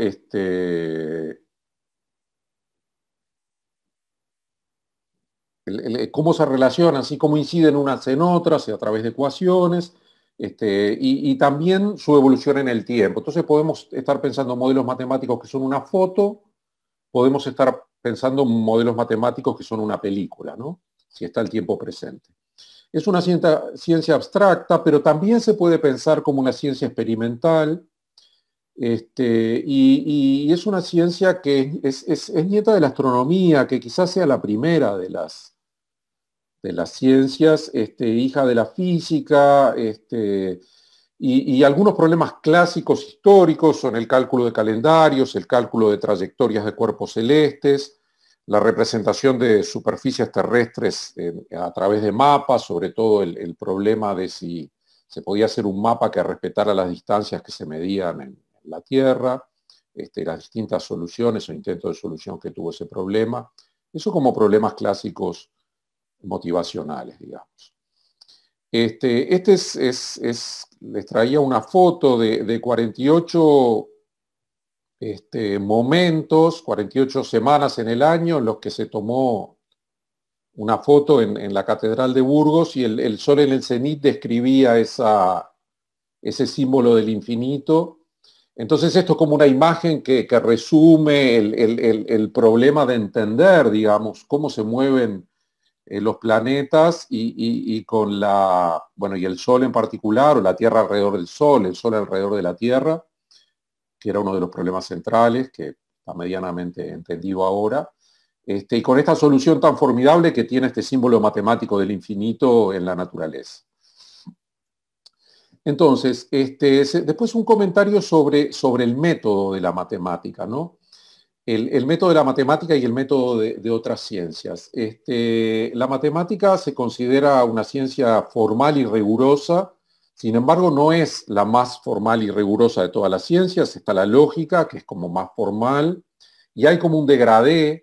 Cómo se relacionan, así cómo inciden unas en otras a través de ecuaciones, y también su evolución en el tiempo. Entonces podemos estar pensando en modelos matemáticos que son una foto, podemos estar pensando en modelos matemáticos que son una película, ¿no? Si está el tiempo presente. Es una ciencia abstracta, pero también se puede pensar como una ciencia experimental, y es una ciencia que es nieta de la astronomía, que quizás sea la primera de las ciencias, hija de la física, y algunos problemas clásicos históricos son el cálculo de calendarios, el cálculo de trayectorias de cuerpos celestes, la representación de superficies terrestres a través de mapas, sobre todo el problema de si se podía hacer un mapa que respetara las distancias que se medían en la Tierra, las distintas soluciones o intentos de solución que tuvo ese problema. Eso como problemas clásicos motivacionales, digamos. Les traía una foto de 48 momentos, 48 semanas en el año en los que se tomó una foto en la Catedral de Burgos y el sol en el cenit describía esa ese símbolo del infinito. Entonces esto es como una imagen que resume el problema de entender, digamos, cómo se mueven los planetas y con bueno, y el Sol en particular, o la Tierra alrededor del Sol, el Sol alrededor de la Tierra, que era uno de los problemas centrales, que está medianamente entendido ahora. Y con esta solución tan formidable que tiene este símbolo matemático del infinito en la naturaleza. Entonces, después un comentario sobre el método de la matemática, ¿no? El método de la matemática y el método de otras ciencias. La matemática se considera una ciencia formal y rigurosa, sin embargo no es la más formal y rigurosa de todas las ciencias. Está la lógica, que es como más formal, y hay como un degradé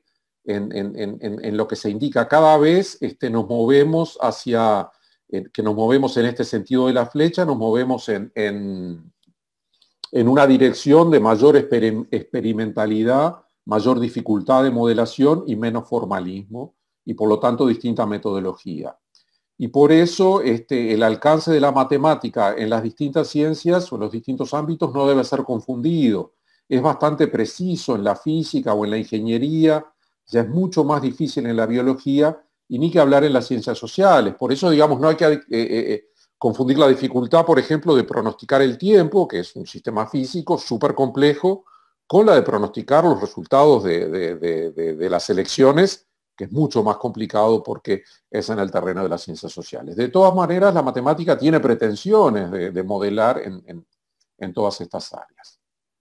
en lo que se indica. Cada vez nos movemos hacia, que nos movemos en este sentido de la flecha, nos movemos en una dirección de mayor experimentalidad, mayor dificultad de modelación y menos formalismo, y por lo tanto distinta metodología. Y por eso el alcance de la matemática en las distintas ciencias o en los distintos ámbitos no debe ser confundido. Es bastante preciso en la física o en la ingeniería, ya es mucho más difícil en la biología, y ni que hablar en las ciencias sociales. Por eso, digamos, no hay que confundir la dificultad, por ejemplo, de pronosticar el tiempo, que es un sistema físico súper complejo, con la de pronosticar los resultados de las elecciones, que es mucho más complicado porque es en el terreno de las ciencias sociales. De todas maneras, la matemática tiene pretensiones de modelar en todas estas áreas.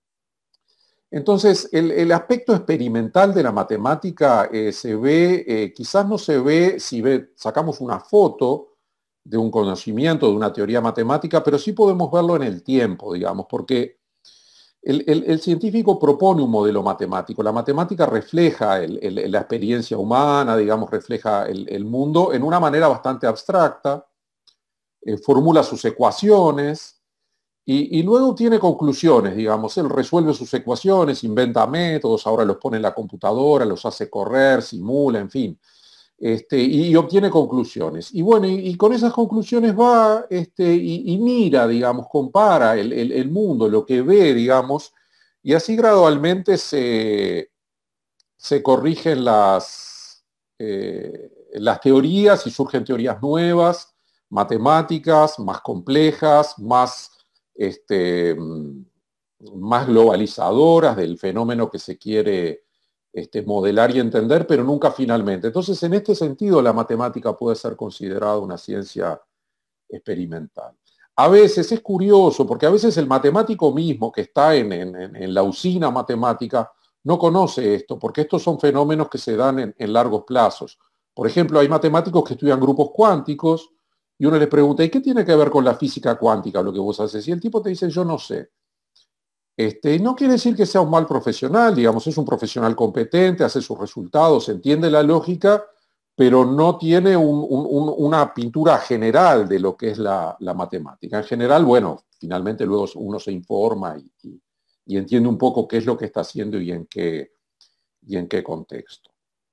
Entonces, el aspecto experimental de la matemática se ve, quizás no se ve si sacamos una foto de un conocimiento, de una teoría matemática, pero sí podemos verlo en el tiempo, digamos, porque el científico propone un modelo matemático. La matemática refleja la experiencia humana, digamos, refleja el mundo en una manera bastante abstracta, formula sus ecuaciones y luego tiene conclusiones, digamos. Él resuelve sus ecuaciones, inventa métodos, ahora los pone en la computadora, los hace correr, simula, en fin. Y obtiene conclusiones. Y bueno, y con esas conclusiones va y mira, digamos, compara el mundo, lo que ve, digamos, y así gradualmente se corrigen las teorías y surgen teorías nuevas, matemáticas, más complejas, más globalizadoras del fenómeno que se quiere modelar y entender, pero nunca finalmente. Entonces, en este sentido, la matemática puede ser considerada una ciencia experimental. A veces es curioso, porque a veces el matemático mismo que está en la usina matemática no conoce esto, porque estos son fenómenos que se dan en largos plazos. Por ejemplo, hay matemáticos que estudian grupos cuánticos y uno les pregunta, ¿y qué tiene que ver con la física cuántica lo que vos haces? Y el tipo te dice, yo no sé. No quiere decir que sea un mal profesional, digamos, es un profesional competente, hace sus resultados, entiende la lógica, pero no tiene una pintura general de lo que es la matemática. En general, bueno, finalmente luego uno se informa y entiende un poco qué es lo que está haciendo y en qué contexto.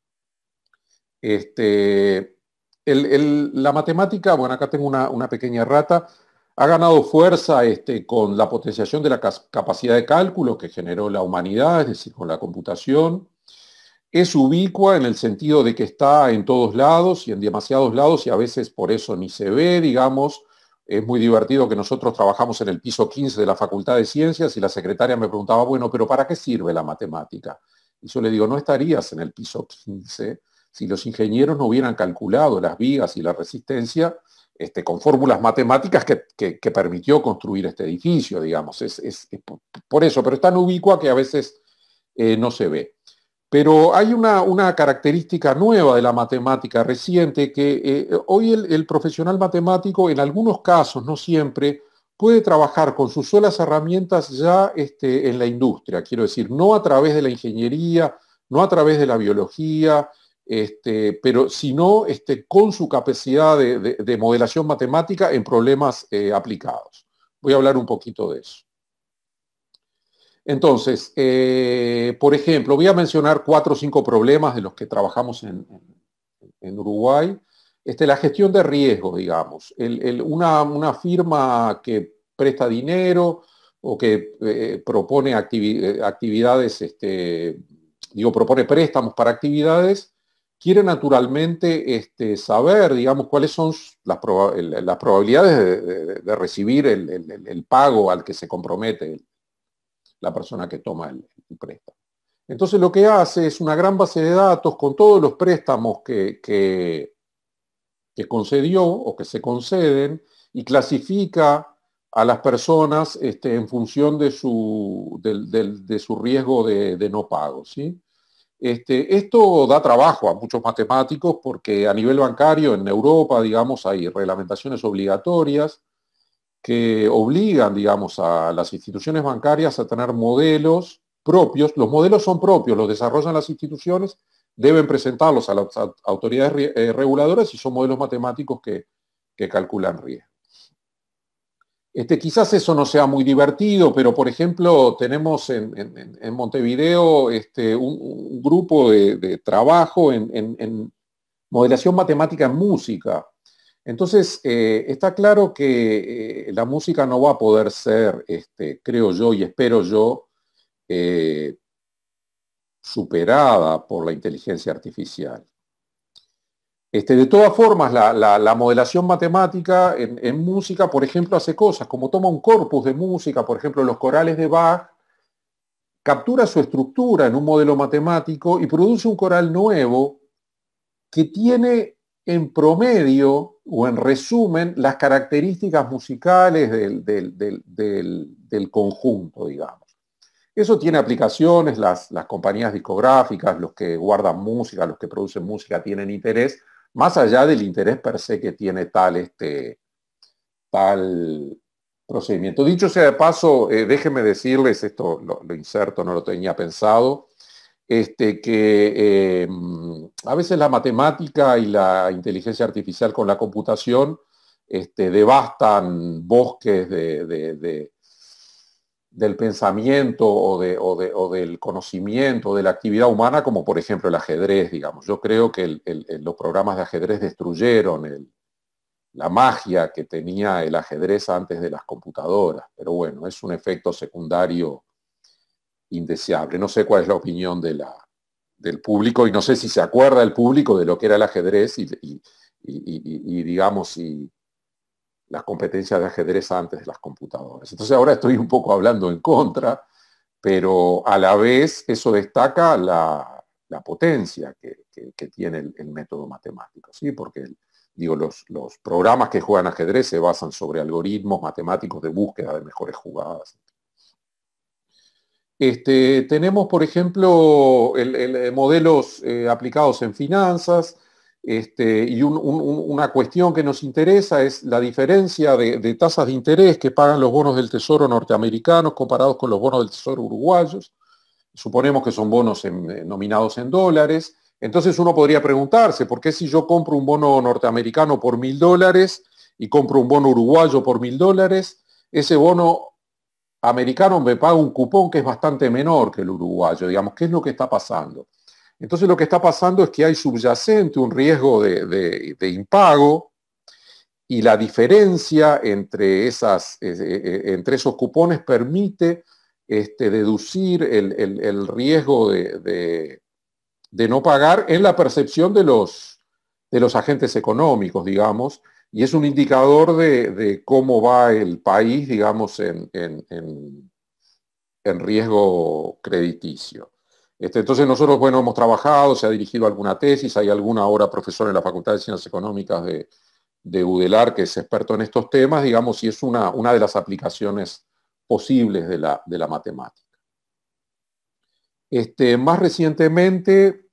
La matemática, bueno, acá tengo una pequeña errata, ha ganado fuerza con la potenciación de la capacidad de cálculo que generó la humanidad, es decir, con la computación. Es ubicua en el sentido de que está en todos lados y en demasiados lados y a veces por eso ni se ve, digamos. Es muy divertido que nosotros trabajamos en el piso 15 de la Facultad de Ciencias y la secretaria me preguntaba, bueno, pero ¿para qué sirve la matemática? Y yo le digo, no estarías en el piso 15 si los ingenieros no hubieran calculado las vigas y la resistencia con fórmulas matemáticas que permitió construir este edificio, digamos. Es por eso, pero es tan ubicua que a veces no se ve. Pero hay una característica nueva de la matemática reciente que hoy el profesional matemático, en algunos casos, no siempre, puede trabajar con sus solas herramientas ya en la industria. Quiero decir, no a través de la ingeniería, no a través de la biología, pero sino con su capacidad de modelación matemática en problemas aplicados. Voy a hablar un poquito de eso. Entonces, por ejemplo, voy a mencionar 4 o 5 problemas de los que trabajamos en Uruguay. La gestión de riesgos, digamos. Una firma que presta dinero o que propone actividades, propone préstamos para actividades, quiere naturalmente saber, digamos, cuáles son las probabilidades de recibir el pago al que se compromete la persona que toma el préstamo. Entonces lo que hace es una gran base de datos con todos los préstamos que concedió o que se conceden y clasifica a las personas en función de su riesgo de no pago, ¿sí? Esto da trabajo a muchos matemáticos porque a nivel bancario en Europa, digamos, hay reglamentaciones obligatorias que obligan, digamos, a las instituciones bancarias a tener modelos propios. Los modelos son propios, los desarrollan las instituciones, deben presentarlos a las autoridades reguladoras y son modelos matemáticos que calculan riesgo. Quizás eso no sea muy divertido, pero por ejemplo tenemos en Montevideo un grupo de trabajo en modelación matemática en música. Entonces está claro que la música no va a poder ser, creo yo y espero yo, superada por la inteligencia artificial. De todas formas, la modelación matemática en música, por ejemplo, hace cosas, como toma un corpus de música, por ejemplo, los corales de Bach, captura su estructura en un modelo matemático y produce un coral nuevo que tiene en promedio o en resumen las características musicales del conjunto, digamos. Eso tiene aplicaciones, las compañías discográficas, los que guardan música, los que producen música tienen interés, más allá del interés per se que tiene tal procedimiento. Dicho sea de paso, déjenme decirles, esto lo inserto, no lo tenía pensado, que a veces la matemática y la inteligencia artificial con la computación devastan bosques del pensamiento o del conocimiento, de la actividad humana, como por ejemplo el ajedrez, digamos. Yo creo que los programas de ajedrez destruyeron la magia que tenía el ajedrez antes de las computadoras, pero bueno, es un efecto secundario indeseable. No sé cuál es la opinión del público y no sé si se acuerda el público de lo que era el ajedrez y digamos, las competencias de ajedrez antes de las computadoras. Entonces ahora estoy un poco hablando en contra, pero a la vez eso destaca la potencia que tiene el método matemático, ¿sí? Porque los programas que juegan ajedrez se basan sobre algoritmos matemáticos de búsqueda de mejores jugadas. Tenemos, por ejemplo, modelos aplicados en finanzas, y una cuestión que nos interesa es la diferencia de tasas de interés que pagan los bonos del Tesoro norteamericanos comparados con los bonos del Tesoro uruguayos. Suponemos que son bonos nominados en dólares. Entonces uno podría preguntarse, ¿por qué si yo compro un bono norteamericano por $1.000 y compro un bono uruguayo por $1.000, ese bono americano me paga un cupón que es bastante menor que el uruguayo? Digamos, ¿qué es lo que está pasando? Entonces lo que está pasando es que hay subyacente un riesgo de impago y la diferencia entre esos cupones permite deducir el riesgo de no pagar en la percepción de los agentes económicos, digamos, y es un indicador de cómo va el país, digamos, en riesgo crediticio. Entonces nosotros, bueno, hemos trabajado, se ha dirigido alguna tesis, hay alguna ahora profesor en la Facultad de Ciencias Económicas de UDELAR que es experto en estos temas, digamos, y es una de las aplicaciones posibles de la matemática. Más recientemente,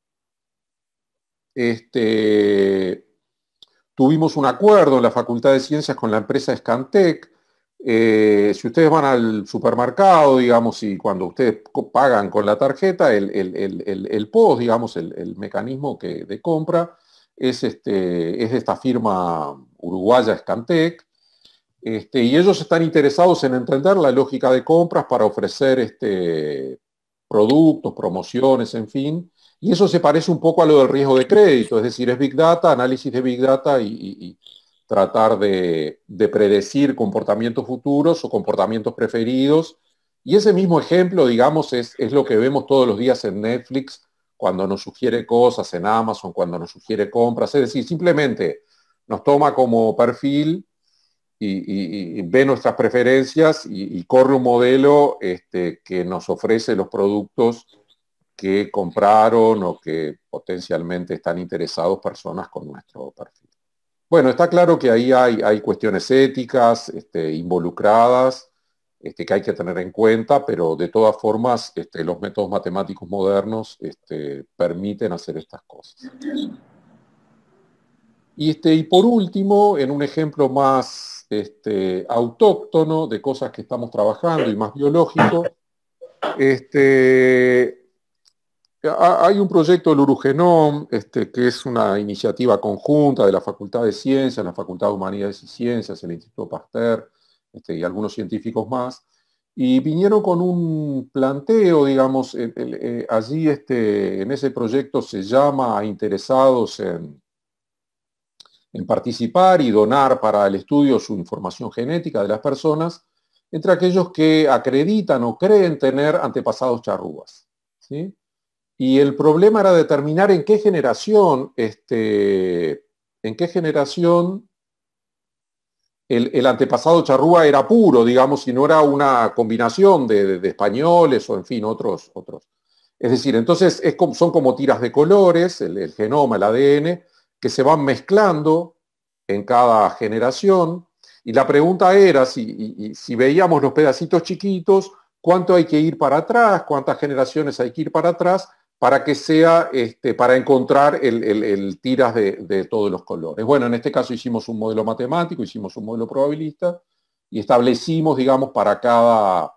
tuvimos un acuerdo en la Facultad de Ciencias con la empresa Scantec. Si ustedes van al supermercado, digamos, y cuando ustedes pagan con la tarjeta, el POS, digamos, el mecanismo de compra, es de esta firma uruguaya Scantec, y ellos están interesados en entender la lógica de compras para ofrecer productos, promociones, en fin, y eso se parece un poco a lo del riesgo de crédito, es decir, es Big Data, análisis de Big Data y tratar de predecir comportamientos futuros o comportamientos preferidos. Y ese mismo ejemplo, digamos, es lo que vemos todos los días en Netflix, cuando nos sugiere cosas, en Amazon, cuando nos sugiere compras. Es decir, simplemente nos toma como perfil y ve nuestras preferencias y corre un modelo que nos ofrece los productos que compraron o que potencialmente están interesados personas con nuestro perfil. Bueno, está claro que ahí hay cuestiones éticas involucradas que hay que tener en cuenta, pero de todas formas los métodos matemáticos modernos permiten hacer estas cosas. Y por último, en un ejemplo más autóctono de cosas que estamos trabajando y más biológico, hay un proyecto del Urugenom, que es una iniciativa conjunta de la Facultad de Ciencias, la Facultad de Humanidades y Ciencias, el Instituto Pasteur y algunos científicos más, y vinieron con un planteo, digamos, allí en ese proyecto se llama a interesados en participar y donar para el estudio su información genética de las personas, entre aquellos que acreditan o creen tener antepasados charrúas, ¿sí? Y el problema era determinar en qué generación el antepasado charrúa era puro, digamos, si no era una combinación de españoles o, en fin, otros. Es decir, entonces son como tiras de colores, el genoma, el ADN, que se van mezclando en cada generación. Y la pregunta era, si veíamos los pedacitos chiquitos, ¿cuánto hay que ir para atrás? ¿Cuántas generaciones hay que ir para atrás? Para que sea, para encontrar el tiras de todos los colores. Bueno, en este caso hicimos un modelo matemático, hicimos un modelo probabilista y establecimos, digamos, para cada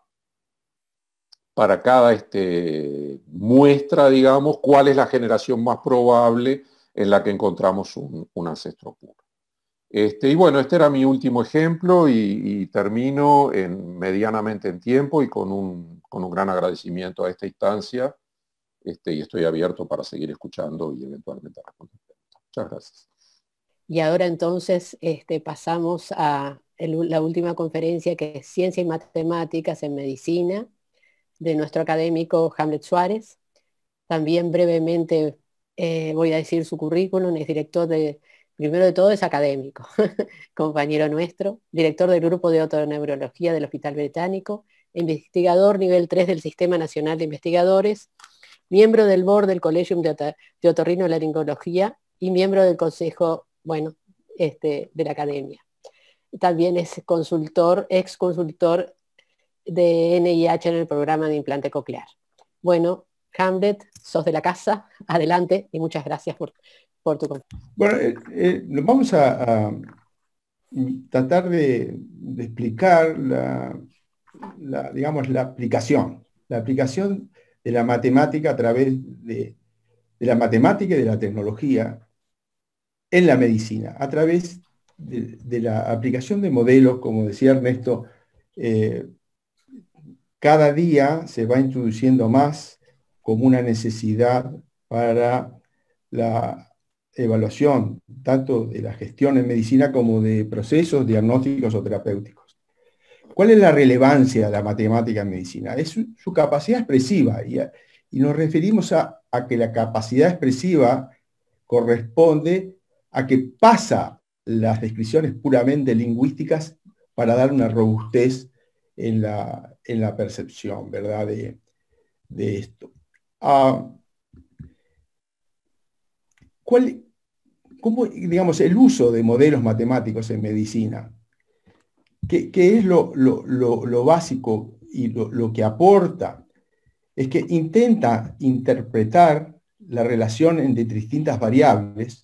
muestra, digamos, cuál es la generación más probable en la que encontramos un ancestro puro. Y bueno, este era mi último ejemplo y termino medianamente en tiempo y con un gran agradecimiento a esta instancia. Y estoy abierto para seguir escuchando y eventualmente responder. Muchas gracias. Y ahora entonces pasamos a la última conferencia, que es Ciencia y Matemáticas en Medicina, de nuestro académico Hamlet Suárez. También brevemente voy a decir su currículum. Es director primero de todo es académico, compañero nuestro, director del Grupo de Otoneurología del Hospital Británico, investigador nivel 3 del Sistema Nacional de Investigadores, miembro del board del Collegium de Otorrinolaringología y miembro del consejo, de la academia. También es ex consultor de NIH en el programa de implante coclear. Bueno, Hamlet, sos de la casa, adelante y muchas gracias por tu conferencia. Bueno, vamos a tratar de explicar digamos, la aplicación de la matemática a través de la matemática y de la tecnología en la medicina, a través de la aplicación de modelos, como decía Ernesto. Cada día se va introduciendo más como una necesidad para la evaluación tanto de la gestión en medicina como de procesos diagnósticos o terapéuticos. ¿Cuál es la relevancia de la matemática en medicina? Es su capacidad expresiva, y nos referimos a que la capacidad expresiva corresponde a que pasa las descripciones puramente lingüísticas para dar una robustez en la percepción, ¿verdad?, de esto. ¿Cómo, digamos, el uso de modelos matemáticos en medicina? ¿Qué es lo básico y lo que aporta? Es que intenta interpretar la relación entre distintas variables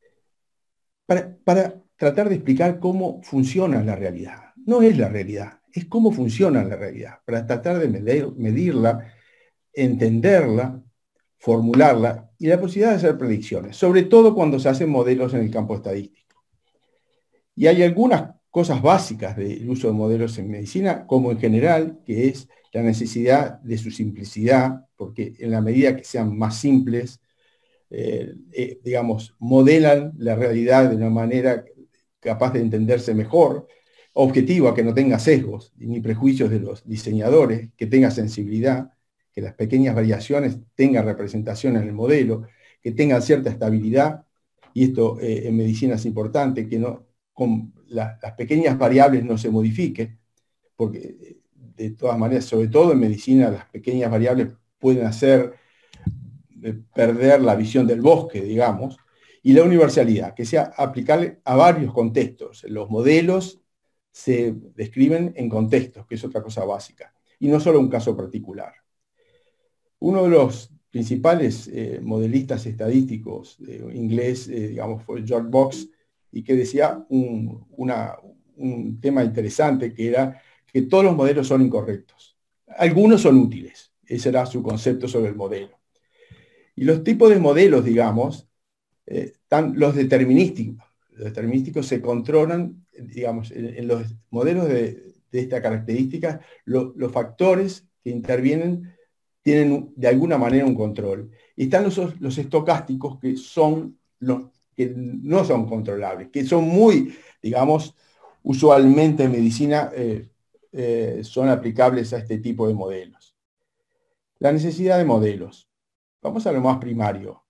para tratar de explicar cómo funciona la realidad. No es la realidad, es cómo funciona la realidad, para tratar de medirla, entenderla, formularla y la posibilidad de hacer predicciones, sobre todo cuando se hacen modelos en el campo estadístico. Y hay algunas cosas básicas del uso de modelos en medicina, como en general, que es la necesidad de su simplicidad, porque en la medida que sean más simples, digamos, modelan la realidad de una manera capaz de entenderse mejor, objetiva, que no tenga sesgos ni prejuicios de los diseñadores, que tenga sensibilidad, que las pequeñas variaciones tengan representación en el modelo, que tengan cierta estabilidad, y esto en medicina es importante, que no, con las pequeñas variables no se modifiquen, porque de todas maneras, sobre todo en medicina, las pequeñas variables pueden hacer perder la visión del bosque, digamos, y la universalidad, que sea aplicable a varios contextos. Los modelos se describen en contextos, que es otra cosa básica, y no solo un caso particular. Uno de los principales modelistas estadísticos inglés, digamos, fue George Box, y que decía un tema interesante, que era que todos los modelos son incorrectos. Algunos son útiles. Ese era su concepto sobre el modelo. Y los tipos de modelos, digamos, están los determinísticos. Los determinísticos se controlan, digamos, en los modelos de esta característica, los factores que intervienen tienen de alguna manera un control. Y están los estocásticos, que no son controlables, que son muy, digamos, usualmente en medicina son aplicables a este tipo de modelos. La necesidad de modelos. Vamos a lo más primario.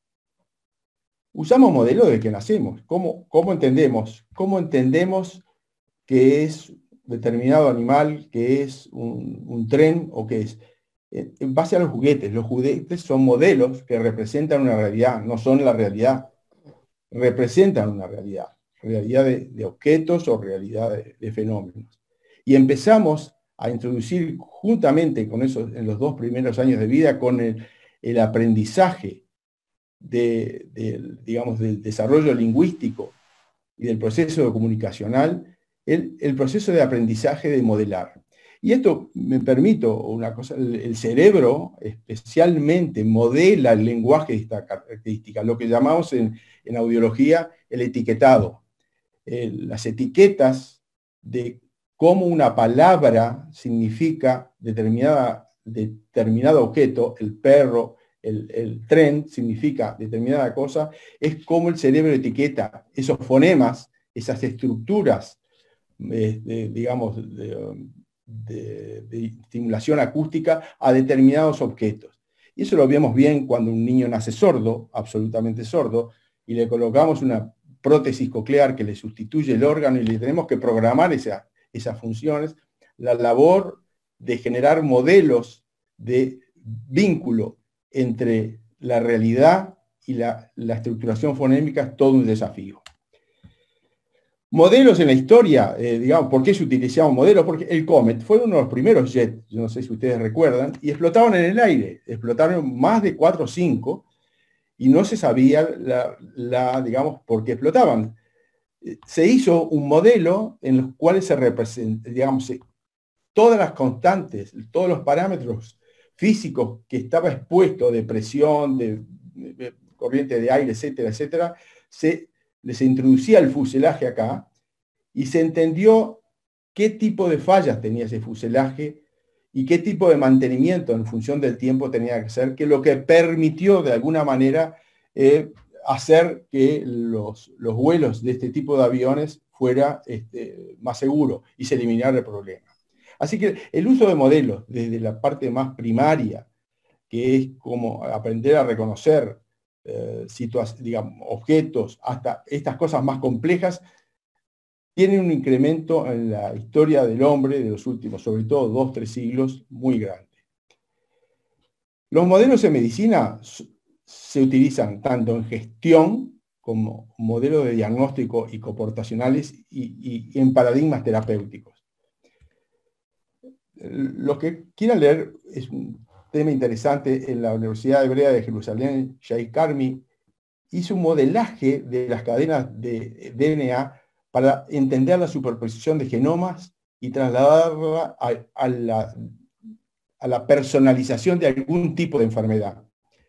Usamos modelos desde que nacemos. ¿Cómo entendemos? ¿Cómo entendemos qué es determinado animal, qué es un tren o qué es? En base a los juguetes. Los juguetes son modelos que representan una realidad, no son la realidad. Representan una realidad de objetos o realidad de fenómenos. Y empezamos a introducir juntamente con eso en los 2 primeros años de vida, con el aprendizaje digamos, del desarrollo lingüístico y del proceso comunicacional, el proceso de aprendizaje de modelar. Y esto, me permito una cosa, el cerebro especialmente modela el lenguaje de esta característica, lo que llamamos en audiología el etiquetado. Las etiquetas de cómo una palabra significa determinado objeto, el perro, el tren significa determinada cosa, es como el cerebro etiqueta esos fonemas, esas estructuras, digamos, de estimulación acústica a determinados objetos. Y eso lo vemos bien cuando un niño nace sordo, absolutamente sordo, y le colocamos una prótesis coclear que le sustituye el órgano y le tenemos que programar esas funciones. La labor de generar modelos de vínculo entre la realidad y la estructuración fonémica es todo un desafío. Modelos en la historia, digamos, ¿por qué se utilizaban modelos? Porque el Comet fue uno de los primeros jets, yo no sé si ustedes recuerdan, y explotaban en el aire, explotaron más de 4 o 5, y no se sabía digamos, por qué explotaban. Se hizo un modelo en los cuales se representa, digamos, todas las constantes, todos los parámetros físicos que estaba expuesto, de presión, de corriente de aire, etcétera, etcétera, se introducía el fuselaje acá y se entendió qué tipo de fallas tenía ese fuselaje y qué tipo de mantenimiento en función del tiempo tenía que hacer, que lo que permitió de alguna manera hacer que los vuelos de este tipo de aviones fuera más seguro y se eliminara el problema. Así que el uso de modelos desde la parte más primaria, que es como aprender a reconocer digamos, objetos, hasta estas cosas más complejas, tiene un incremento en la historia del hombre de los últimos, sobre todo 2 o 3 siglos, muy grande. Los modelos en medicina se utilizan tanto en gestión como modelos de diagnóstico y comportacionales y en paradigmas terapéuticos. Los que quieran leer, es un tema interesante, en la Universidad Hebrea de Jerusalén, Shai Carmi hizo un modelaje de las cadenas de DNA para entender la superposición de genomas y trasladarla a la personalización de algún tipo de enfermedad.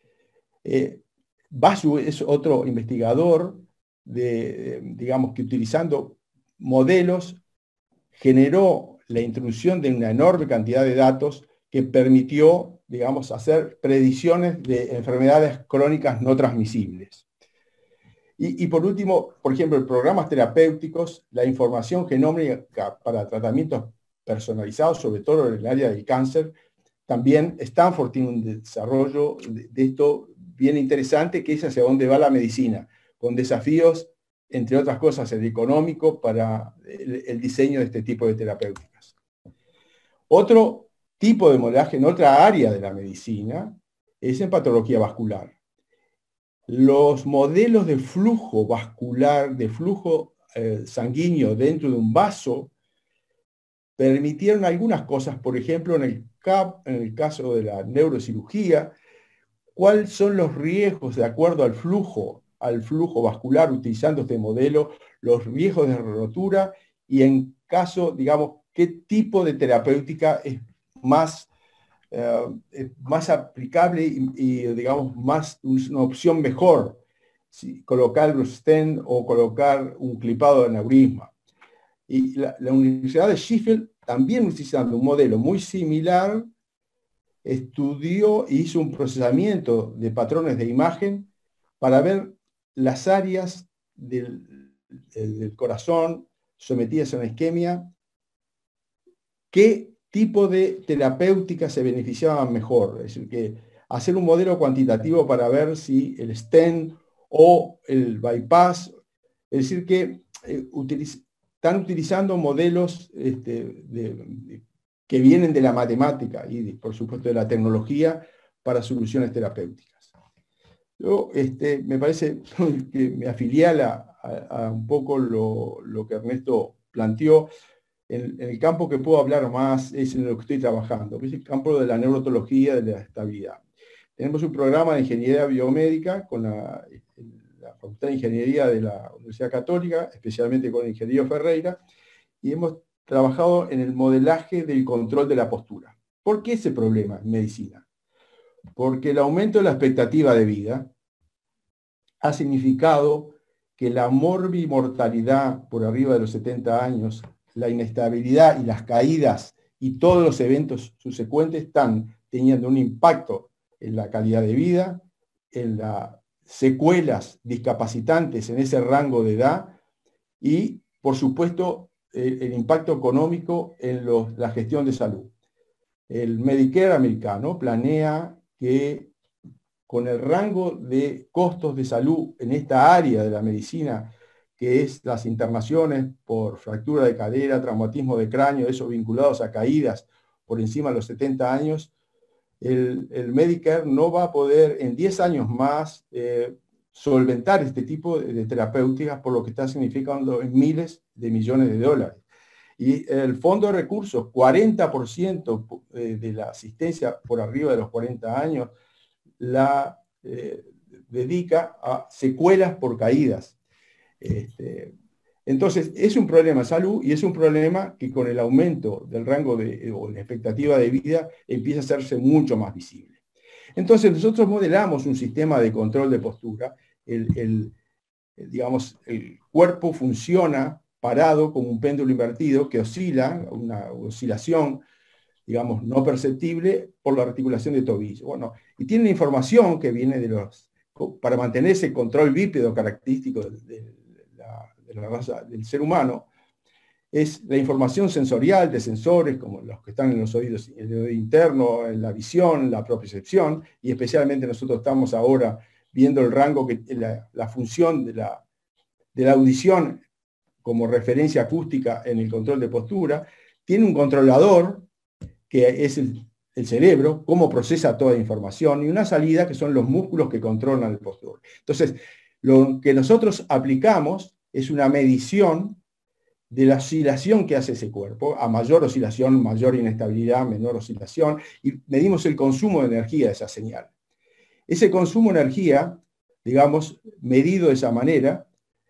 Basu es otro investigador digamos, que utilizando modelos generó la introducción de una enorme cantidad de datos que permitió, digamos, hacer predicciones de enfermedades crónicas no transmisibles. Y por último, por ejemplo, en programas terapéuticos, la información genómica para tratamientos personalizados, sobre todo en el área del cáncer, también Stanford tiene un desarrollo de esto bien interesante, que es hacia dónde va la medicina, con desafíos, entre otras cosas, el económico para el diseño de este tipo de terapéuticas. Otro tipo de modelaje en otra área de la medicina es en patología vascular. Los modelos de flujo vascular, de flujo sanguíneo dentro de un vaso, permitieron algunas cosas, por ejemplo, en el caso de la neurocirugía, cuáles son los riesgos de acuerdo al flujo vascular utilizando este modelo, los riesgos de rotura y en caso, digamos, qué tipo de terapéutica es más aplicable y, digamos, una opción mejor, si colocar el stent o colocar un clipado de aneurisma. Y la Universidad de Sheffield, también utilizando un modelo muy similar, estudió e hizo un procesamiento de patrones de imagen para ver las áreas del corazón sometidas a una isquemia, qué tipo de terapéutica se beneficiaban mejor. Es decir, que hacer un modelo cuantitativo para ver si el stent o el bypass, es decir, que están utilizando modelos que vienen de la matemática y, por supuesto, de la tecnología para soluciones terapéuticas. Yo, me parece que me afilié a un poco lo que Ernesto planteó. En el campo que puedo hablar más es en lo que estoy trabajando, que es el campo de la neurotología, de la estabilidad. Tenemos un programa de ingeniería biomédica con la Facultad de Ingeniería de la Universidad Católica, especialmente con el ingeniero Ferreira, y hemos trabajado en el modelaje del control de la postura. ¿Por qué ese problema en medicina? Porque el aumento de la expectativa de vida ha significado que la morbimortalidad por arriba de los 70 años, la inestabilidad y las caídas y todos los eventos subsecuentes están teniendo un impacto en la calidad de vida, en las secuelas discapacitantes en ese rango de edad y, por supuesto, el impacto económico en la gestión de salud. El Medicare americano planea que con el rango de costos de salud en esta área de la medicina, que es las internaciones por fractura de cadera, traumatismo de cráneo, esos vinculados a caídas por encima de los 70 años, el Medicare no va a poder en 10 años más solventar este tipo de terapéuticas, por lo que está significando en miles de millones de dólares. Y el fondo de recursos, 40% de la asistencia por arriba de los 40 años, la dedica a secuelas por caídas. Entonces, es un problema de salud y es un problema que con el aumento del rango o la expectativa de vida empieza a hacerse mucho más visible. Entonces, nosotros modelamos un sistema de control de postura. Digamos, el cuerpo funciona parado como un péndulo invertido que oscila, una oscilación, digamos, no perceptible por la articulación de tobillo. Bueno, y tiene información que viene para mantener ese control bípedo característico de la raza del ser humano, es la información sensorial de sensores como los que están en los oídos, en el oído interno, en la visión, la propiocepción, y especialmente nosotros estamos ahora viendo el rango, la función de la audición como referencia acústica en el control de postura. Tiene un controlador que es el cerebro, cómo procesa toda la información, y una salida que son los músculos que controlan el postura. Entonces, lo que nosotros aplicamos es una medición de la oscilación que hace ese cuerpo. A mayor oscilación, mayor inestabilidad, menor oscilación, y medimos el consumo de energía de esa señal. Ese consumo de energía, digamos, medido de esa manera,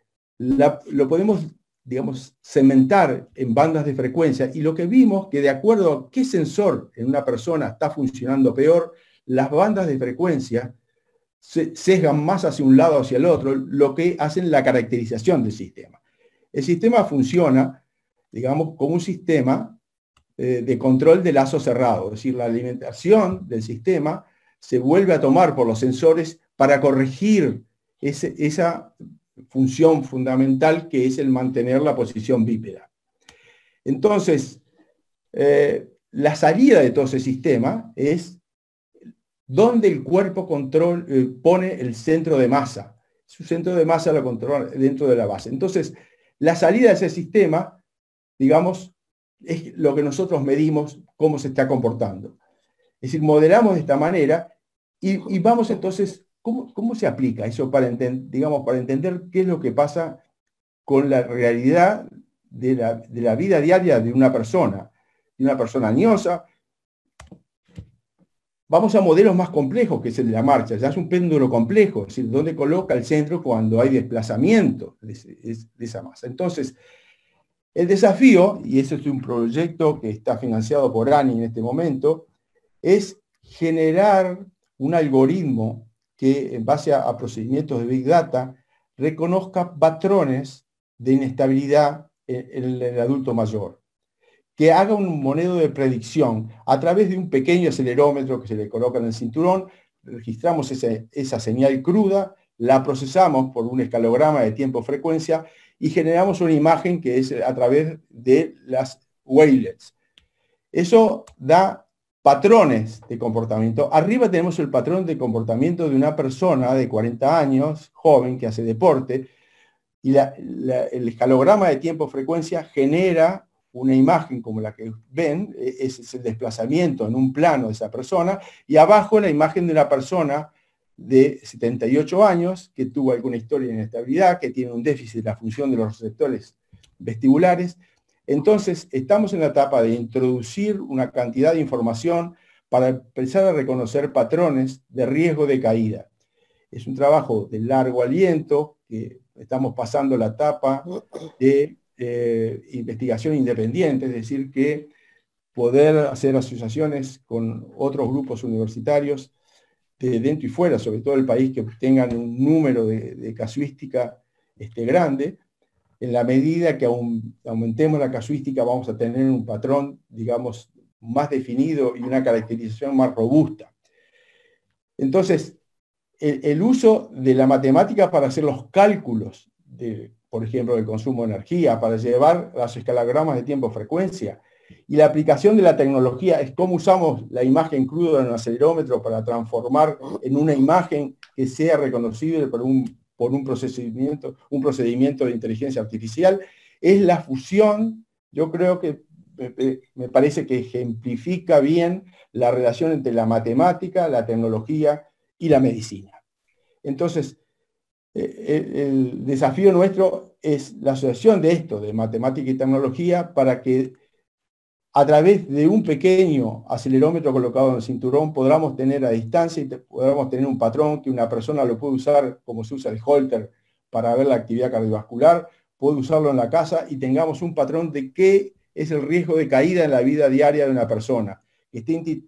lo podemos, digamos, cementar en bandas de frecuencia, y lo que vimos que de acuerdo a qué sensor en una persona está funcionando peor, las bandas de frecuencia se sesgan más hacia un lado o hacia el otro, lo que hacen la caracterización del sistema. El sistema funciona, digamos, como un sistema de control de lazo cerrado, es decir, la alimentación del sistema se vuelve a tomar por los sensores para corregir esa función fundamental, que es el mantener la posición bípeda. Entonces, la salida de todo ese sistema es donde el cuerpo pone el centro de masa. Su centro de masa lo controla dentro de la base. Entonces, la salida de ese sistema, digamos, es lo que nosotros medimos cómo se está comportando. Es decir, modelamos de esta manera y vamos entonces, ¿cómo se aplica eso para entender qué es lo que pasa con la realidad de la vida diaria de una persona añosa? Vamos a modelos más complejos, que es el de la marcha. Ya es un péndulo complejo, es decir, dónde coloca el centro cuando hay desplazamiento de esa masa. Entonces, el desafío, y eso es un proyecto que está financiado por ANI en este momento, es generar un algoritmo que, en base a procedimientos de Big Data, reconozca patrones de inestabilidad en el adulto mayor, que haga un modelo de predicción a través de un pequeño acelerómetro que se le coloca en el cinturón. Registramos esa señal cruda, la procesamos por un escalograma de tiempo-frecuencia y generamos una imagen que es a través de las wavelets. Eso da patrones de comportamiento. Arriba tenemos el patrón de comportamiento de una persona de 40 años, joven, que hace deporte, y el escalograma de tiempo-frecuencia genera una imagen como la que ven, ese es el desplazamiento en un plano de esa persona, y abajo la imagen de una persona de 78 años, que tuvo alguna historia de inestabilidad, que tiene un déficit de la función de los receptores vestibulares. Entonces, estamos en la etapa de introducir una cantidad de información para empezar a reconocer patrones de riesgo de caída. Es un trabajo de largo aliento, que estamos pasando la etapa de investigación independiente, es decir, que poder hacer asociaciones con otros grupos universitarios de dentro y fuera, sobre todo el país, que tengan un número de casuística grande. En la medida que aumentemos la casuística, vamos a tener un patrón, digamos, más definido y una caracterización más robusta. Entonces, el uso de la matemática para hacer los cálculos, por ejemplo, del consumo de energía, para llevar los escalogramas de tiempo-frecuencia, y la aplicación de la tecnología es cómo usamos la imagen cruda en un acelerómetro para transformar en una imagen que sea reconocible por un procedimiento de inteligencia artificial. Es la fusión, yo creo que me parece que ejemplifica bien la relación entre la matemática, la tecnología y la medicina. Entonces, el desafío nuestro es la asociación de esto, de matemática y tecnología, para que a través de un pequeño acelerómetro colocado en el cinturón podamos tener a distancia y podamos tener un patrón que una persona lo puede usar como se usa el Holter para ver la actividad cardiovascular, puede usarlo en la casa y tengamos un patrón de qué es el riesgo de caída en la vida diaria de una persona que esté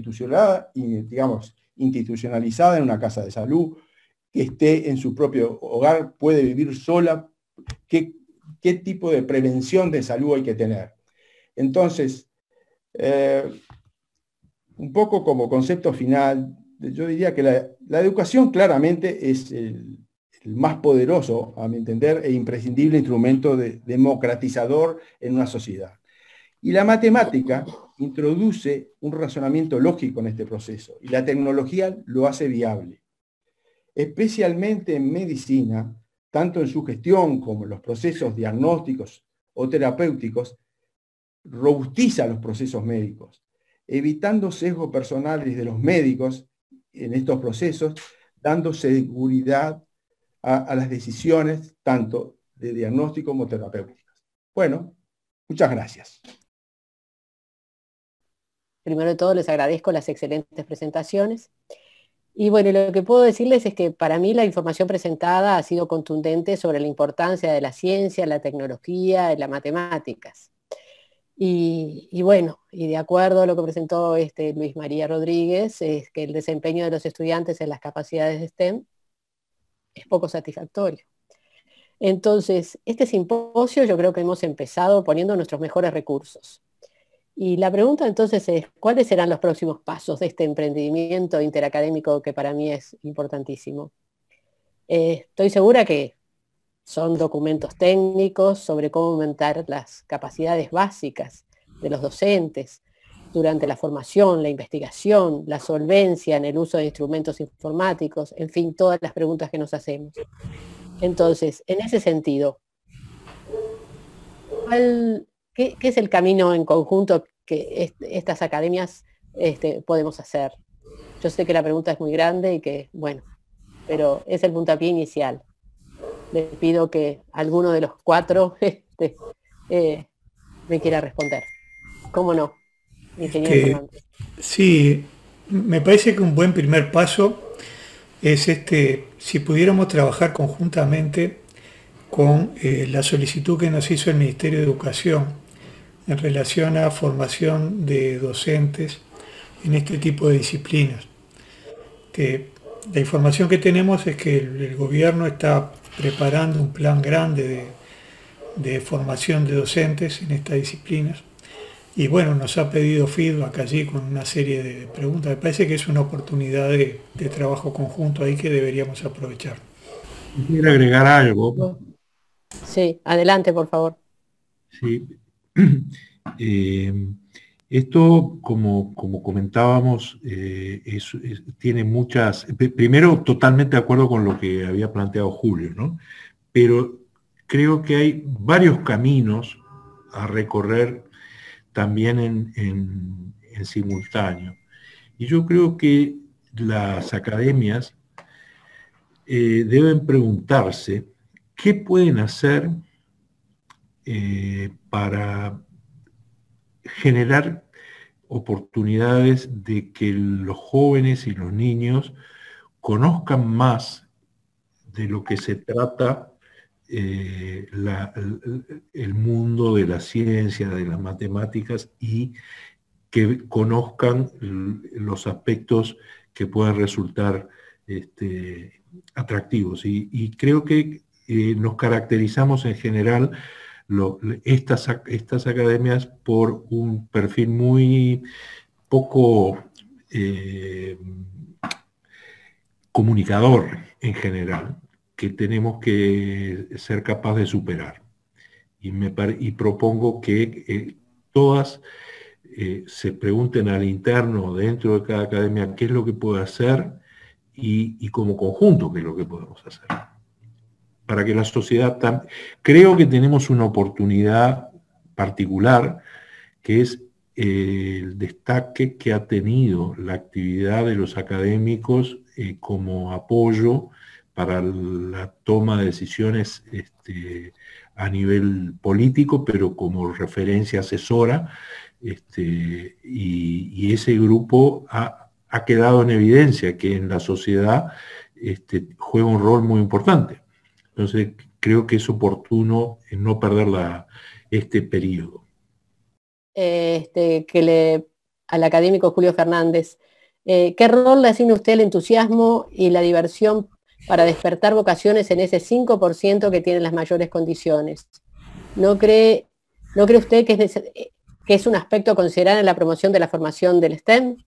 institucionalizada en una casa de salud, que esté en su propio hogar, puede vivir sola, qué tipo de prevención de salud hay que tener. Entonces, un poco como concepto final, yo diría que la educación claramente es el más poderoso, a mi entender, e imprescindible instrumento democratizador en una sociedad. Y la matemática introduce un razonamiento lógico en este proceso, y la tecnología lo hace viable. Especialmente en medicina, tanto en su gestión como en los procesos diagnósticos o terapéuticos, robustiza los procesos médicos, evitando sesgos personales de los médicos en estos procesos, dando seguridad a las decisiones tanto de diagnóstico como terapéuticas. Bueno, muchas gracias. Primero de todo, les agradezco las excelentes presentaciones. Y bueno, lo que puedo decirles es que para mí la información presentada ha sido contundente sobre la importancia de la ciencia, la tecnología y las matemáticas. Y bueno, y de acuerdo a lo que presentó Luis María Rodríguez, es que el desempeño de los estudiantes en las capacidades de STEM es poco satisfactorio. Entonces, este simposio yo creo que hemos empezado poniendo nuestros mejores recursos. Y la pregunta entonces es, ¿cuáles serán los próximos pasos de este emprendimiento interacadémico que para mí es importantísimo? Estoy segura que son documentos técnicos sobre cómo aumentar las capacidades básicas de los docentes durante la formación, la investigación, la solvencia en el uso de instrumentos informáticos, en fin, todas las preguntas que nos hacemos. Entonces, en ese sentido, ¿qué es el camino en conjunto que estas academias podemos hacer? Yo sé que la pregunta es muy grande y que, bueno, pero es el puntapié inicial. Le pido que alguno de los cuatro me quiera responder. ¿Cómo no, ingeniero Fernández? Sí, me parece que un buen primer paso es si pudiéramos trabajar conjuntamente con la solicitud que nos hizo el Ministerio de Educación en relación a formación de docentes en este tipo de disciplinas. La información que tenemos es que el gobierno está preparando un plan grande de formación de docentes en estas disciplinas. Y bueno, nos ha pedido feedback allí con una serie de preguntas. Me parece que es una oportunidad de trabajo conjunto ahí que deberíamos aprovechar. Quiero agregar algo. Sí, adelante, por favor. Sí. Esto, como comentábamos, tiene muchas... Primero, totalmente de acuerdo con lo que había planteado Julio, ¿no? Pero creo que hay varios caminos a recorrer también en simultáneo. Y yo creo que las academias deben preguntarse qué pueden hacer para generar oportunidades de que los jóvenes y los niños conozcan más de lo que se trata el mundo de la ciencia, de las matemáticas, y que conozcan los aspectos que puedan resultar atractivos. Y creo que nos caracterizamos en general estas academias por un perfil muy poco comunicador en general, que tenemos que ser capaces de superar. Y propongo que todas se pregunten al interno dentro de cada academia qué es lo que puede hacer y como conjunto qué es lo que podemos hacer. Para que la sociedad creo que tenemos una oportunidad particular, que es el destaque que ha tenido la actividad de los académicos como apoyo para la toma de decisiones a nivel político, pero como referencia asesora, y ese grupo ha quedado en evidencia que en la sociedad juega un rol muy importante. Entonces, creo que es oportuno no perder este periodo. Al académico Julio Fernández, ¿qué rol le asigna usted el entusiasmo y la diversión para despertar vocaciones en ese 5% que tienen las mayores condiciones? ¿No cree usted que es un aspecto a considerar en la promoción de la formación del STEM?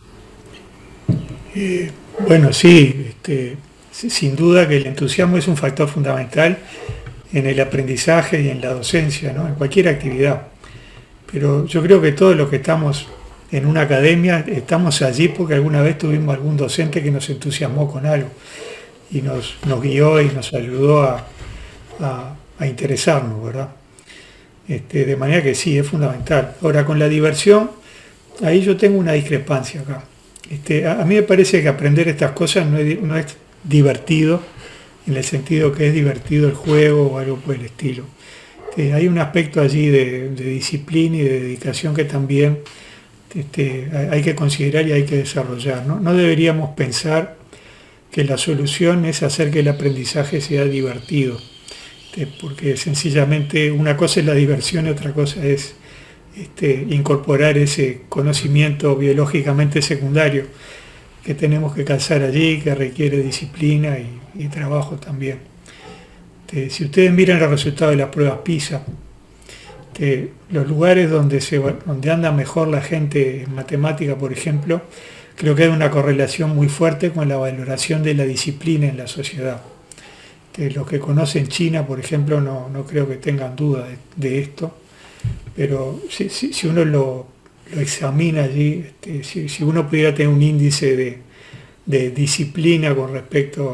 Bueno, sí, sin duda que el entusiasmo es un factor fundamental en el aprendizaje y en la docencia, ¿no? En cualquier actividad. Pero yo creo que todos los que estamos en una academia estamos allí porque alguna vez tuvimos algún docente que nos entusiasmó con algo y nos guió y nos ayudó a interesarnos, ¿verdad? De manera que sí, es fundamental. Ahora, con la diversión, ahí yo tengo una discrepancia acá. A mí me parece que aprender estas cosas no es divertido, en el sentido que es divertido el juego o algo por el estilo. Hay un aspecto allí de disciplina y de dedicación que también hay que considerar y hay que desarrollar, ¿no? No deberíamos pensar que la solución es hacer que el aprendizaje sea divertido, porque sencillamente una cosa es la diversión y otra cosa es incorporar ese conocimiento biológicamente secundario que tenemos que calzar allí, que requiere disciplina y trabajo también. Si ustedes miran los resultados de las pruebas PISA, los lugares donde anda mejor la gente en matemática, por ejemplo, creo que hay una correlación muy fuerte con la valoración de la disciplina en la sociedad. Los que conocen China, por ejemplo, no creo que tengan duda de esto, pero si uno lo examina allí, si uno pudiera tener un índice de disciplina con respecto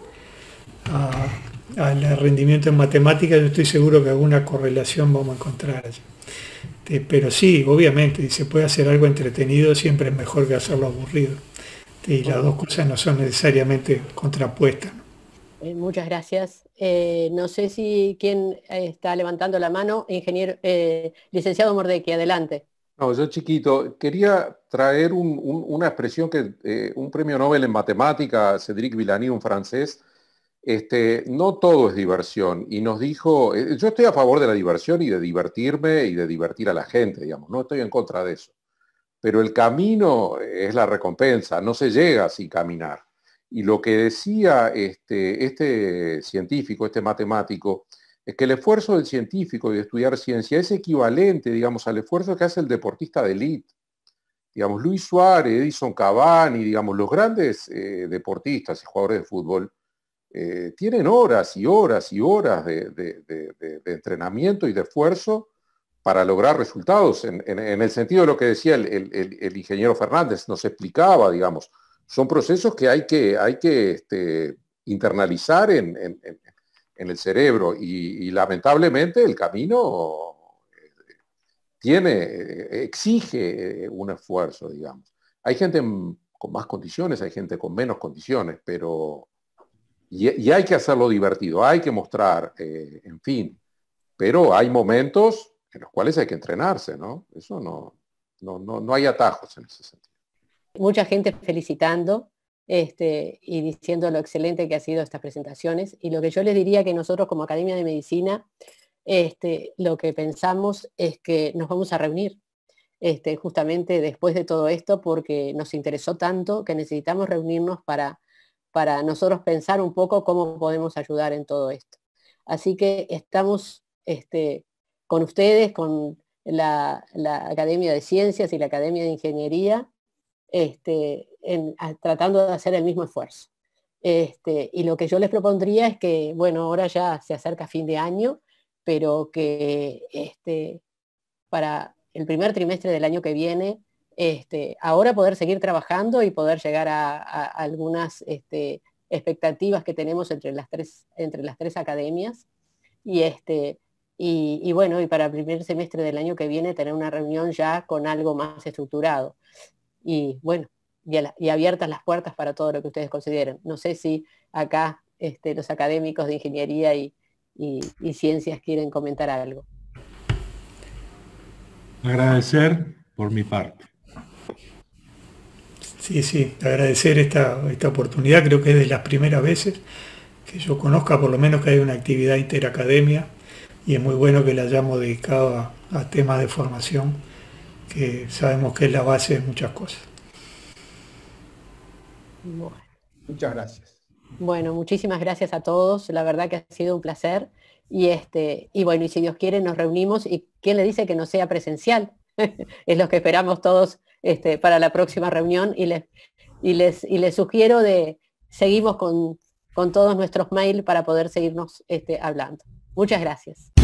al rendimiento en matemáticas, yo estoy seguro que alguna correlación vamos a encontrar allí. Pero sí, obviamente, si se puede hacer algo entretenido, siempre es mejor que hacerlo aburrido. Y las dos cosas no son necesariamente contrapuestas, ¿no? Muchas gracias. No sé si quién está levantando la mano, ingeniero, licenciado Mordecki, adelante. No, yo chiquito, quería traer una expresión que un premio Nobel en matemática, Cédric Villani, un francés, no todo es diversión. Y nos dijo, yo estoy a favor de la diversión y de divertirme y de divertir a la gente, digamos, no estoy en contra de eso. Pero el camino es la recompensa, no se llega sin caminar. Y lo que decía este científico, este matemático, es que el esfuerzo del científico de estudiar ciencia es equivalente, digamos, al esfuerzo que hace el deportista de élite. Digamos, Luis Suárez, Edison Cavani, digamos, los grandes deportistas y jugadores de fútbol tienen horas y horas y horas de entrenamiento y de esfuerzo para lograr resultados, en el sentido de lo que decía el ingeniero Fernández, nos explicaba, digamos, son procesos que hay que internalizar en el cerebro y lamentablemente el camino exige un esfuerzo, digamos. Hay gente con más condiciones, hay gente con menos condiciones, pero y hay que hacerlo divertido, hay que mostrar, en fin, pero hay momentos en los cuales hay que entrenarse, ¿no? Eso no hay atajos en ese sentido. Mucha gente felicitando y diciendo lo excelente que han sido estas presentaciones. Y lo que yo les diría que nosotros como Academia de Medicina, lo que pensamos es que nos vamos a reunir justamente después de todo esto porque nos interesó tanto que necesitamos reunirnos para nosotros pensar un poco cómo podemos ayudar en todo esto. Así que estamos con ustedes, con la Academia de Ciencias y la Academia de Ingeniería, tratando de hacer el mismo esfuerzo. Y lo que yo les propondría es que, bueno, ahora ya se acerca fin de año, pero que para el primer trimestre del año que viene, ahora poder seguir trabajando y poder llegar a algunas expectativas que tenemos entre las tres academias. Y bueno, y para el primer semestre del año que viene tener una reunión ya con algo más estructurado. Y bueno, y abiertas las puertas para todo lo que ustedes consideren. No sé si acá los académicos de ingeniería y ciencias quieren comentar algo. Agradecer por mi parte. Sí, agradecer esta oportunidad, creo que es de las primeras veces que yo conozca por lo menos que hay una actividad interacademia y es muy bueno que la hayamos dedicado a temas de formación, que sabemos que es la base de muchas cosas. Bueno. Muchas gracias. Bueno, muchísimas gracias a todos, la verdad que ha sido un placer y bueno, y si Dios quiere nos reunimos y ¿quién le dice que no sea presencial? Es lo que esperamos todos para la próxima reunión y les sugiero seguimos con todos nuestros mails para poder seguirnos hablando. Muchas gracias.